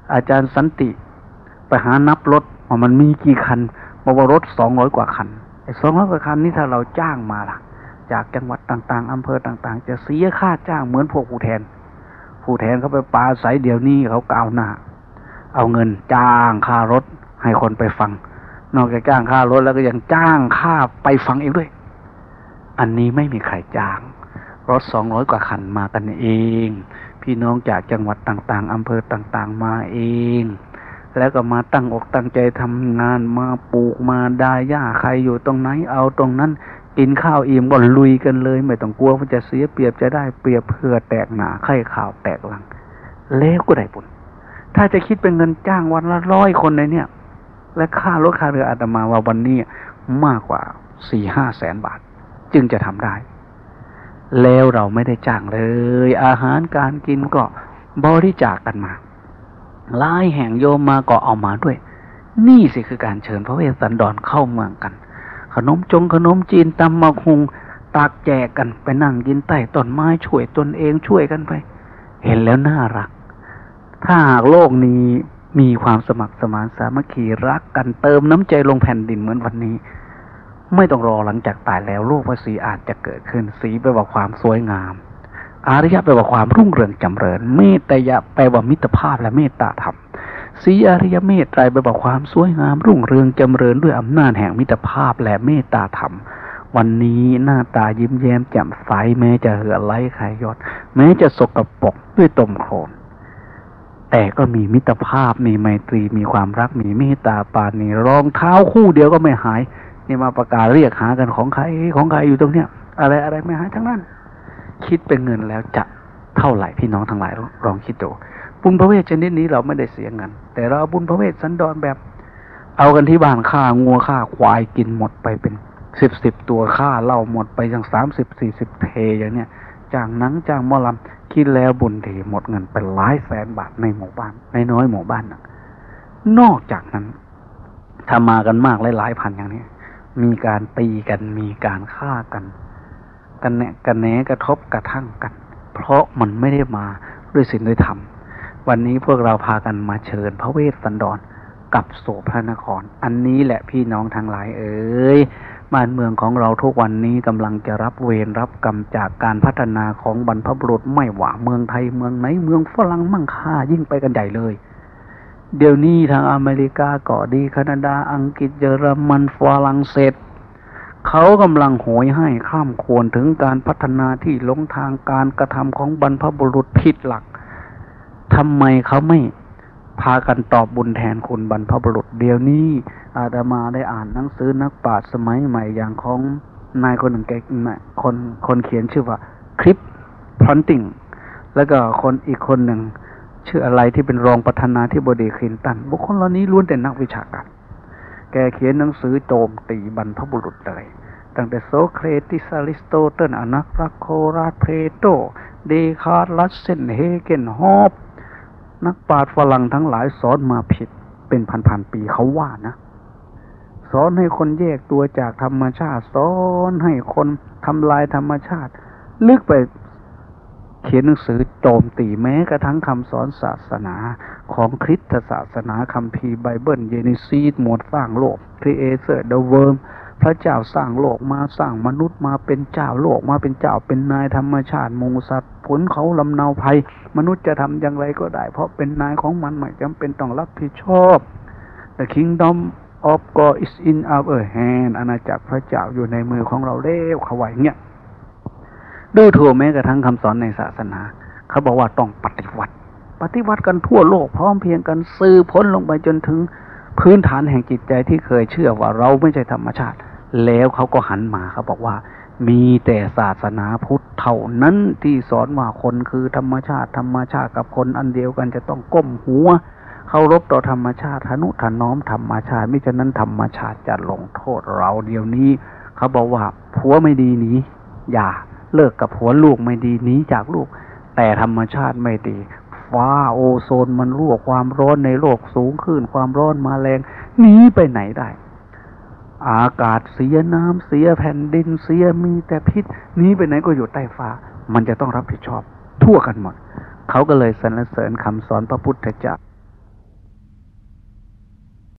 อาจารย์สันติไปหานับรถว่ามันมีกี่คันบอกว่ารถสองร้อยกว่าคันไอ้สองร้อยกว่าคันนี้ถ้าเราจ้างมาล่ะจากจังหวัดต่างๆอำเภอต่างๆจะเสียค่าจ้างเหมือนพวกผู้แทนผู้แทนเขาไปปราศัยเดี๋ยวนี้เขาก้าวหน้าเอาเงินจ้างค่ารถให้คนไปฟังนอกจากจ้างค่ารถแล้วก็ยังจ้างค่าไปฟังเองด้วยอันนี้ไม่มีใครจ้างรถสองร้อยกว่าคันมากันเองพี่น้องจากจังหวัดต่างๆอำเภอต่างๆมาเองแล้วก็มาตั้งอกตั้งใจทำงานมาปลูกมาดาหญ้าใครอยู่ตรงไหนเอาตรงนั้นกินข้าวอิ่มก็ลุยกันเลยไม่ต้องกลัวว่าจะเสียเปรียบจะได้เปรียบเพื่อแตกหนาไข่ข่าวแตกหลังแล้วก็ได้บุญถ้าจะคิดเป็นเงินจ้างวันละร้อยคนในเนี่ยและค่ารถค่าเรืออาตมาว่าวันนี้มากกว่าสี่ห้าแสนบาทจึงจะทำได้แล้วเราไม่ได้จ้างเลยอาหารการกินก็บริจาค กันมาหลายแห่งโยมมาก็เอามาด้วยนี่สิคือการเชิญพระเวสสันดรเข้าเมืองกันขนมจงขนมจีนตำมะฮุงตากแจกกันไปนั่งกินใต้ต้นไม้ช่วยตนเองช่วยกันไปเห็นแล้วน่ารักถ้าหากโลกนี้มีความสมัครสมานสามัคคีรักกันเติมน้ำใจลงแผ่นดินเหมือนวันนี้ไม่ต้องรอหลังจากตายแล้วโลกภาษีอาจจะเกิดขึ้นสีแปลว่าความสวยงามอารยะแปลว่าความรุ่งเรืองจำเริญเมตยะแปลว่ามิตรภาพและเมตตาธรรมสีอริยเมตไตรแปลว่าความสวยงามรุ่งเรืองจำเริญด้วยอำนาจแห่งมิตรภาพและเมตตาธรรมวันนี้หน้าตายิ้มแย้มแจ่มใสแม้จะเหือดไหลขายยศแม้จะสกปรกด้วยตมโคลนแต่ก็มีมิตรภาพมีไมตรีมีความรักมีเมตตาปราณีรองเท้าคู่เดียวก็ไม่หายนี่มาประกาศเรียกหากันของใครของใครอยู่ตรงเนี้ยอะไรอะไรไม่หายทั้งนั้นคิดเป็นเงินแล้วจะเท่าไหร่พี่น้องทั้งหลายลองคิดดูบุญพระเวทชนิดนี้เราไม่ได้เสียเงินแต่เราบุญพระเวทสันดรแบบเอากันที่บ้านฆ่างัวฆ่าควายกินหมดไปเป็นสิบสิบตัวฆ่าเหล้าหมดไปอย่างสามสิบสี่สิบเทอย่างเนี้ยจ้างหนังจ้างหมอลำคิดแล้วบุญทีหมดเงินเป็นหลายแสนบาทในหมู่บ้านในน้อยหมู่บ้านนะนอกจากนั้นถ้ามากันมากหลายๆพันอย่างนี้มีการตีกันมีการฆ่ากันกันแหนกันแหนกระทบกระทั่งกันเพราะมันไม่ได้มาด้วยศีลด้วยธรรมวันนี้พวกเราพากันมาเชิญพระเวสสันดรกลับสู่พระนครอันนี้แหละพี่น้องทั้งหลายเอ๋ยบ้านเมืองของเราทุกวันนี้กำลังจะรับเวรรับกรรมจากการพัฒนาของบรรพบุรุษไม่ว่าเมืองไทยเมืองไหนเมืองฝรั่งมั่งค่ายิ่งไปกันใหญ่เลยเดี๋ยวนี้ทางอเมริกาก็ดีแคนาดาอังกฤษเยอรมันฝรั่งเศสเขากำลังโหยให้ข้ามควรถึงการพัฒนาที่หลงทางการกระทำของบรรพบุรุษผิดหลักทำไมเขาไม่พากันตอบบุญแทนคุณบรรพบุรุษเดี๋ยวนี้อาตมาได้อ่านหนังสือนักปราชญ์สมัยใหม่อย่างของนายคนหนึ่งแกคนคนเขียนชื่อว่าคลิปพลอนติงแล้วก็คนอีกคนหนึ่งชื่ออะไรที่เป็นรองประธานาธิบดีคลินตันบุคคลเหล่านี้ล้วนแต่นักวิชาการแกเขียนหนังสือโจมตีบรรพบุรุษเลยตั้งแต่โซเครติสอริสโตเติลอนักรักโคราชเพโตเดคาร์ตลัสเซนเฮเกนฮอบนักปราชญ์ฝรั่งทั้งหลายสอนมาผิดเป็นพันๆปีเขาว่านะสอนให้คนแยกตัวจากธรรมชาติสอนให้คนทำลายธรรมชาติลึกไปเขียนหนังสือโจมตีแม้กระทั่งคำสอนศาสนาของคริสตศาสนาคัมภีร์ไบเบิลเยเนซีสหมวดสร้างโลก Creator the World พระเจ้าสร้างโลกมาสร้างมนุษย์มาเป็นเจ้าโลกมาเป็นเจ้าเป็นนายธรรมชาติหมู่สัตว์ผลเขาลำเนาภัยมนุษย์จะทำอย่างไรก็ได้เพราะเป็นนายของมันไม่จำเป็นต้องรับผิดชอบ The Kingdom of God is in our hand อาณาจักรพระเจ้าอยู่ในมือของเราแล้วเขาว่าอย่างเงี้ยดูถูกแม้กระทั่งคำสอนในศาสนาเขาบอกว่าต้องปฏิวัติปฏิวัติกันทั่วโลกพร้อมเพียงกันสื่อพ้นลงไปจนถึงพื้นฐานแห่งจิตใจที่เคยเชื่อว่าเราไม่ใช่ธรรมชาติแล้วเขาก็หันมาเขาบอกว่ามีแต่ศาสนาพุทธเท่านั้นที่สอนว่าคนคือธรรมชาติธรรมชาติกับคนอันเดียวกันจะต้องก้มหัวเคารพต่อธรรมชาติทนุถนอมธรรมชาติมิฉะนั้นธรรมชาติจะลงโทษเราเดี๋ยวนี้เขาบอกว่าผัวไม่ดีหนีอย่าเลิกกับผัวลูกไม่ดีหนีจากลูกแต่ธรรมชาติไม่ดีฟ้าโอโซนมันรั่วความร้อนในโลกสูงขึ้นความร้อนมาแรงหนีไปไหนได้อากาศเสียน้ำเสียแผ่นดินเสียมีแต่พิษหนีไปไหนก็อยู่ใต้ฟ้ามันจะต้องรับผิดชอบทั่วกันหมดเขาก็เลยสรรเสริญคำสอนพระพุทธเจ้า